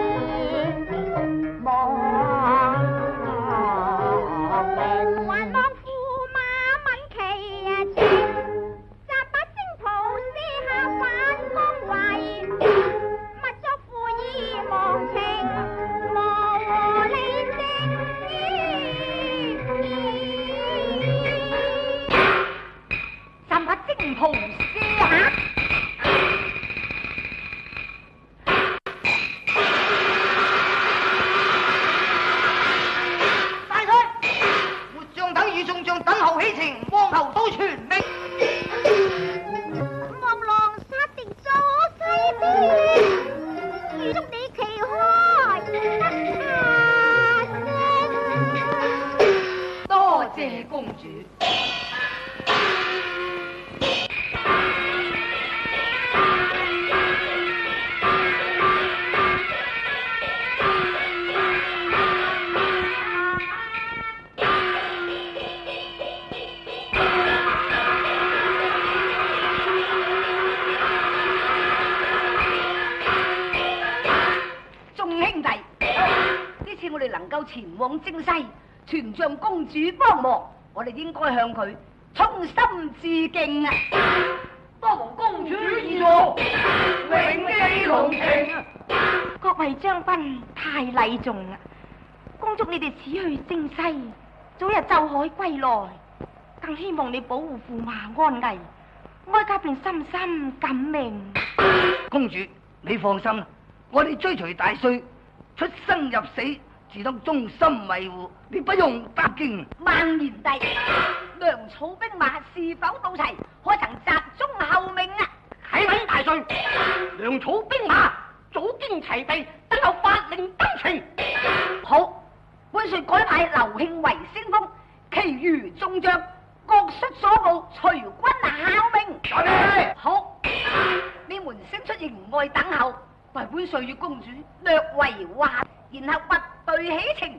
還望次我哋能夠前往征西，全仗公主幫忙，我哋應該向佢衷心致敬啊！多蒙公主義助，永記隆情。 各位將軍太禮重啦，恭祝你哋此去征西，早日奏海歸來，更希望你保護駙馬安危。哀家便深深感銘。 公主，你放心啦，我哋追隨大帥，出生入死，自當忠心維護，你不用擔驚。 孟賢帝，糧草兵馬是否到齊？可曾集中候命啊？ 啟稟大帥，糧草兵馬早經齊備，等候發令登程。 好，本帥改派劉慶為先鋒，其餘眾將各率所部，隨軍效命。好，你們先出營外等候，為本帥與公主略為話，然後拔隊起程。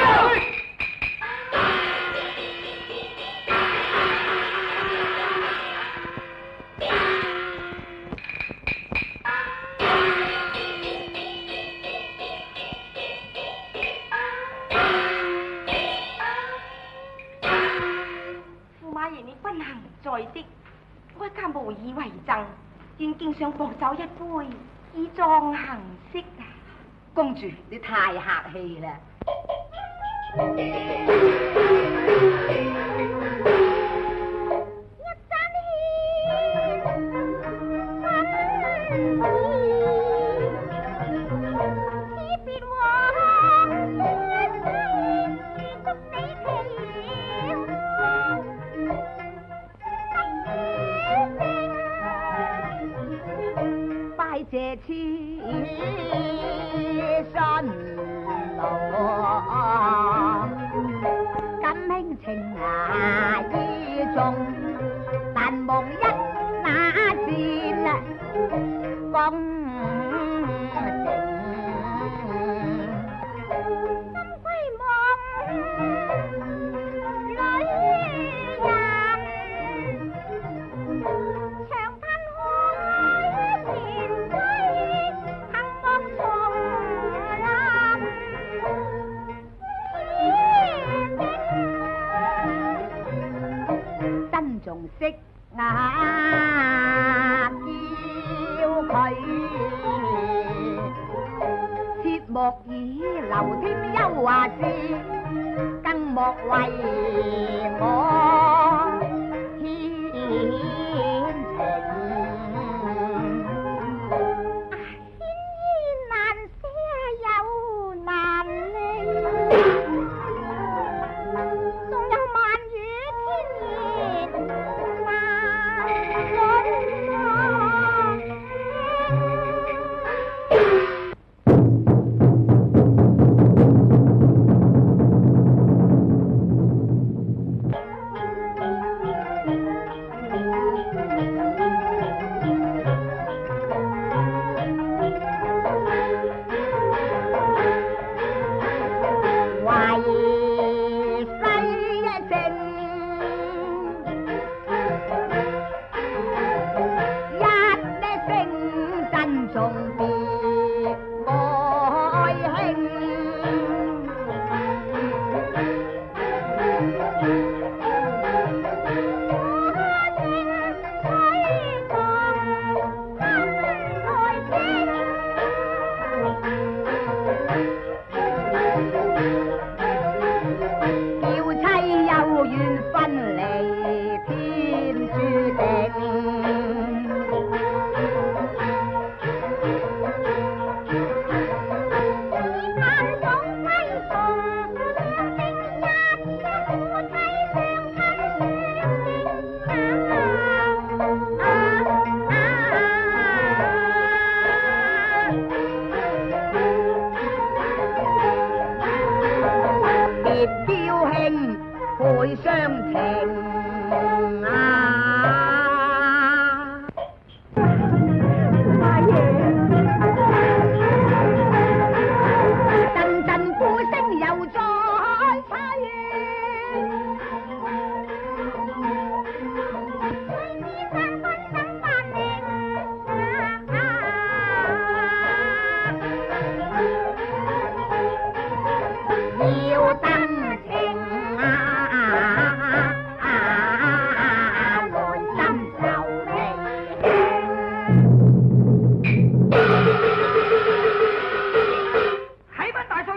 駙馬爺，你君行在即，哀家無以為贈，願敬上薄酒一杯，以壯行色啊！ 公主，你太客氣啦。 這次順路，感興情啊意重，但夢一那戰功成，心歸夢女人，長嘆海前仲識叫佢，切莫以留添憂華事，更莫為我牽情。牽衣難捨又難離，仲有萬語千言。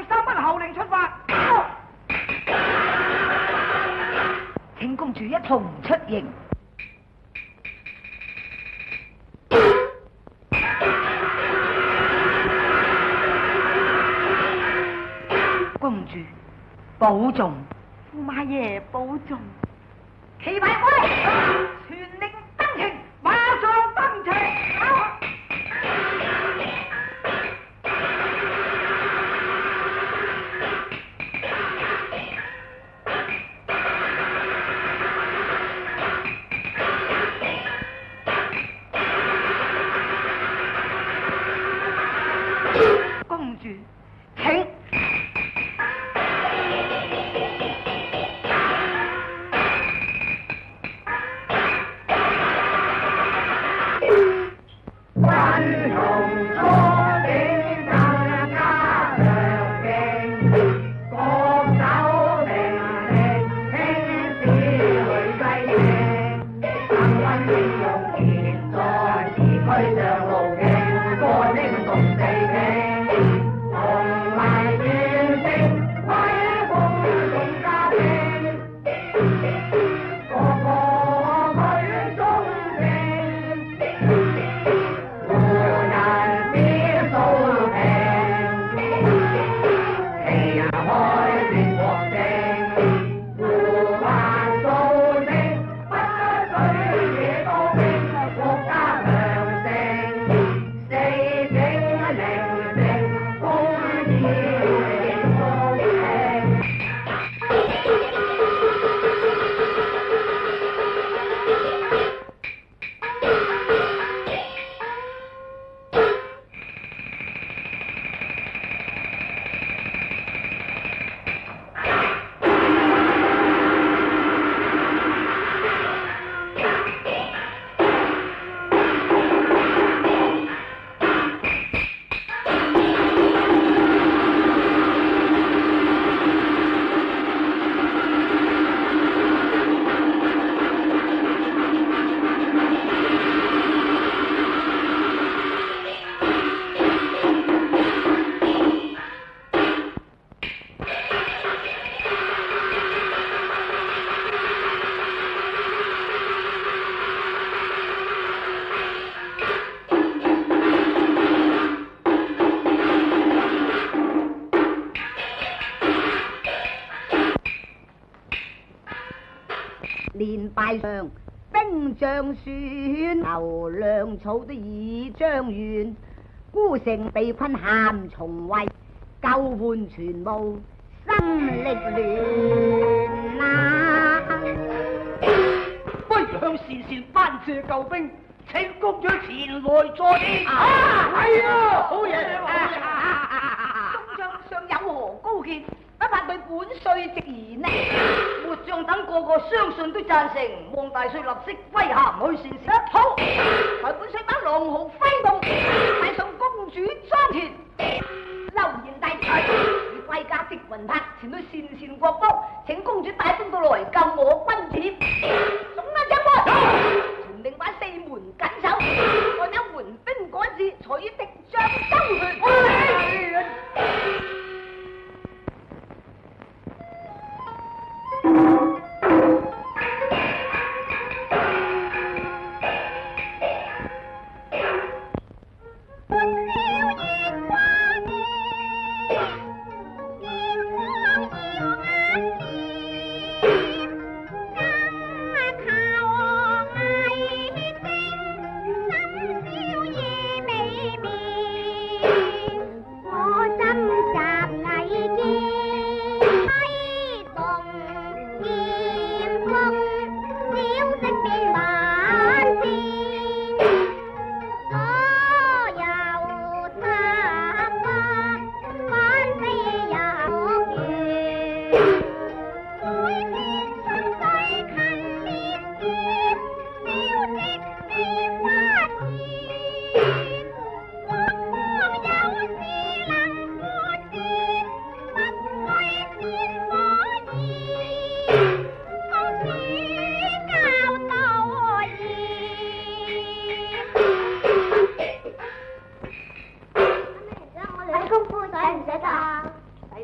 3分後令出發。 請公主一同出營。公主保重， 驸馬爺保重。 旗牌開，全力登程， 馬上登程。 公主請。 連敗上兵將損，頭糧草都已將完，孤城被困咸松圍，救援全無心力亂啊！ 不如向善善頒謝救兵，請公主前來助戰。係啊，好嘢！ 中將上有何高見？不怕對本帥直言呢？ 末將等個個相信都贊成，望大帥立即麾下唔去善善。 好，待本帥把狼號揮動，帶上公主莊田。劉賢弟，與貴家直雲拍前去善善國邦，請公主帶兵到來救我君子。總一將軍，傳令把四門緊守，待有援兵趕至，才與敵將周旋。 我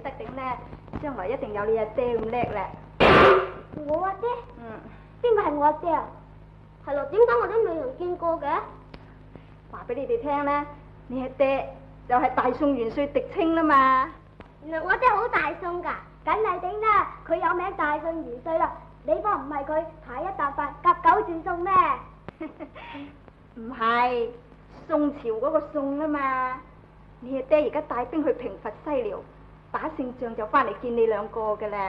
得定呢，將來一定有你阿爹咁叻咧。 我阿爹？邊個係我阿爹啊？係咯，點解我都未曾見過嘅？ 話俾你哋聽咧，你阿爹就係大宋元帥狄青啦嘛。 原來我阿爹好大宋㗎，梗係頂啦，佢有名大宋元帥啦。你幫唔係佢排一啖飯夾9轉餸咩？ 唔係，宋朝嗰個宋啊嘛。你阿爹而家帶兵去平伐西遼，打勝仗就翻嚟見你兩個㗎啦。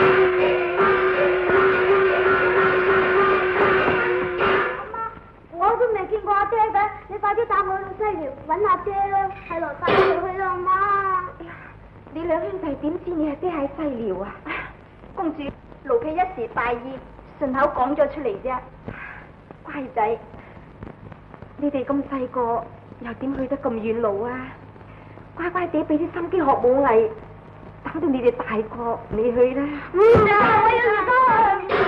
我都未見過阿爹嘅，你快啲帶我去西遼揾阿爹啦，係咯，帶我去啦，阿媽。 你兩兄弟點知你阿爹喺西遼啊？公主，奴婢一時大意，順口講咗出嚟啫。乖仔，你哋咁細個，又點去得咁遠路啊？乖乖地俾啲心機學武藝，等到你哋大個，你去啦。 我要去。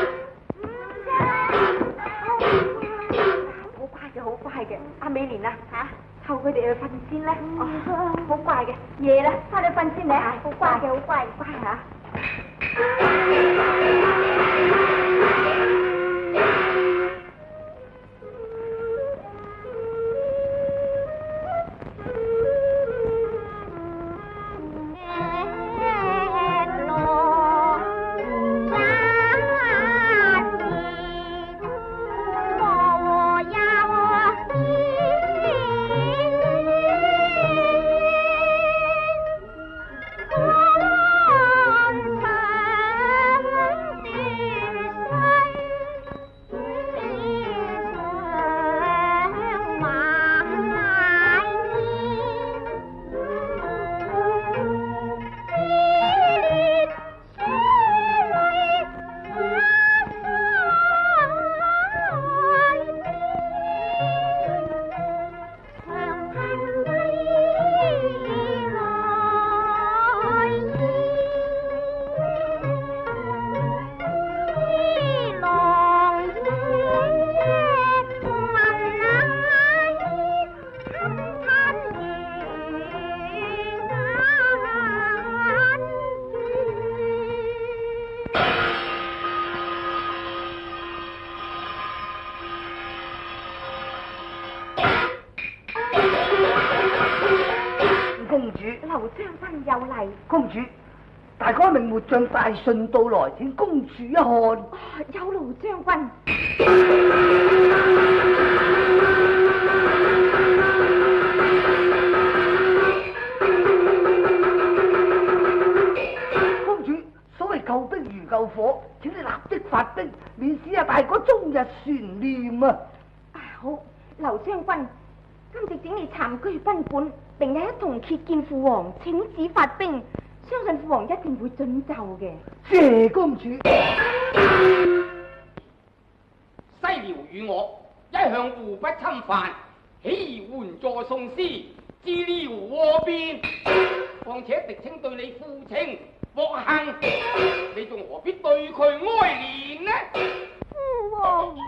好乖嘅，好乖嘅。阿美蓮啊，湊佢哋去瞓先啦。好乖嘅，夜啦，翻去瞓先你。好乖嘅，好乖，乖嚇。 公主，大哥明末將大順到來，請公主一看。 有勞將軍。 公主，所謂救兵如救火，請你立即發兵，免使大哥終日懸念啊！ 好，劉將軍，今夕請你參居賓館，並有一同謁見父皇，請旨發兵。相信父皇一定會遵奏嘅。 謝公主。 西遼與我一向互不侵犯，喜援助宋師，治療禍變。況且狄青對你負情莫幸，你仲何必對佢哀憐呢？ 父皇，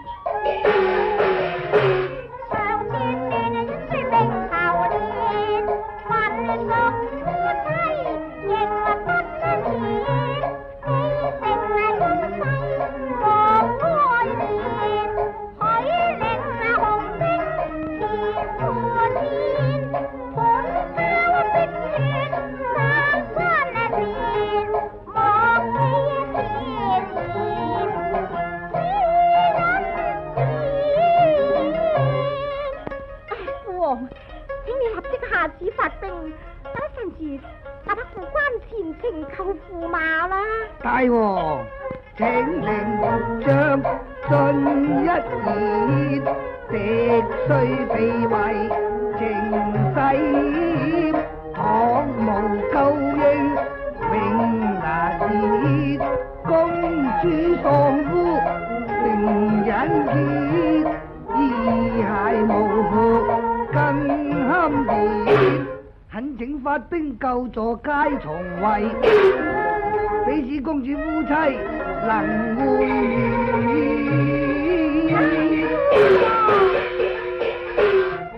上天年說明後年，混屬夫妻。亦不不一年，你成公世莫哀憐，許令紅兵前赴前，本交碧血三山前，莫記前言， 父皇，請你立即下旨發兵，等陣時。立刻赴關前請求駙馬啦！ 大王，請令將進一言，敵雖被圍情勢，倘無救應永難滅。公主喪夫令人結，兒孩無父更堪憐。懇請發兵救助皆從位，彼此公主夫妻能會面。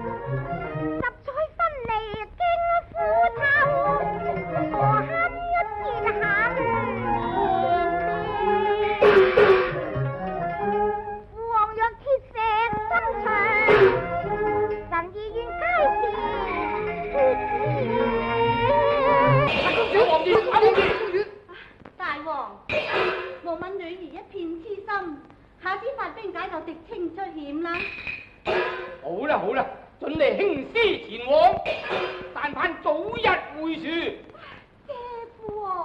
十載分離經苦透，何堪一王，我们女兒一片痴心，下次發兵解救狄青出險啦。 好啦好啦，准你輕師前往，但盼早日會書。 姐夫王。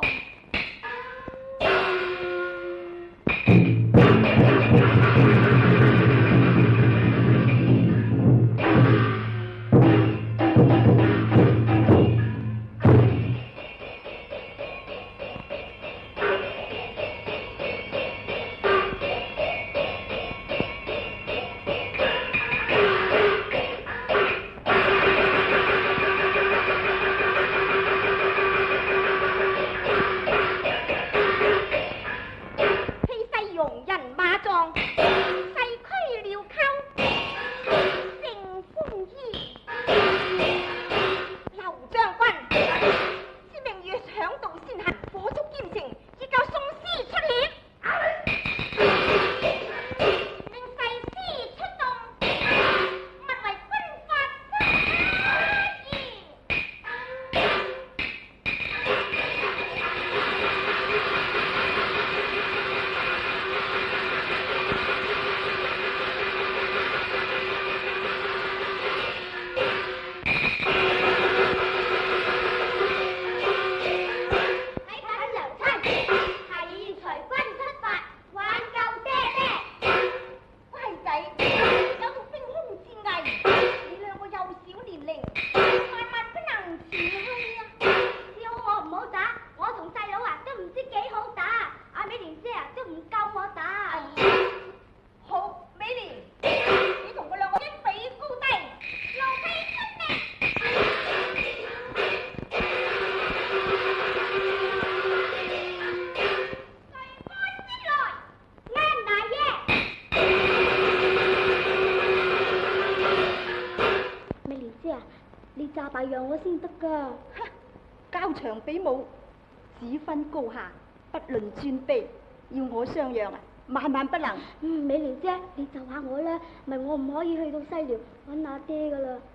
讓我先得㗎。 交場比武，只分高下，不論尊卑。要我相讓啊，萬萬不能。 美玲姐，你就下我啦，咪我唔可以去到西寮揾阿爹㗎啦。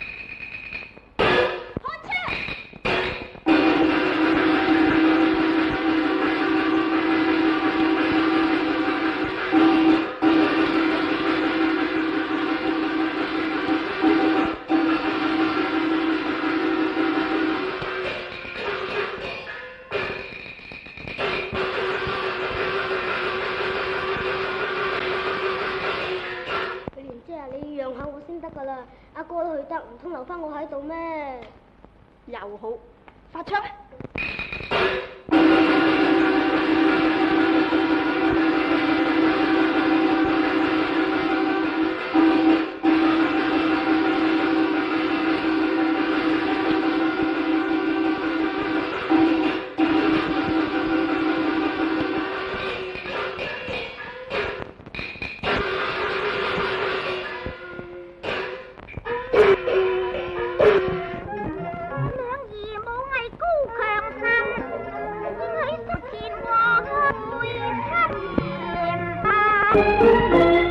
阿哥都去得，唔通留翻我喺度咩？ 又好，發槍。 前我會出現吧。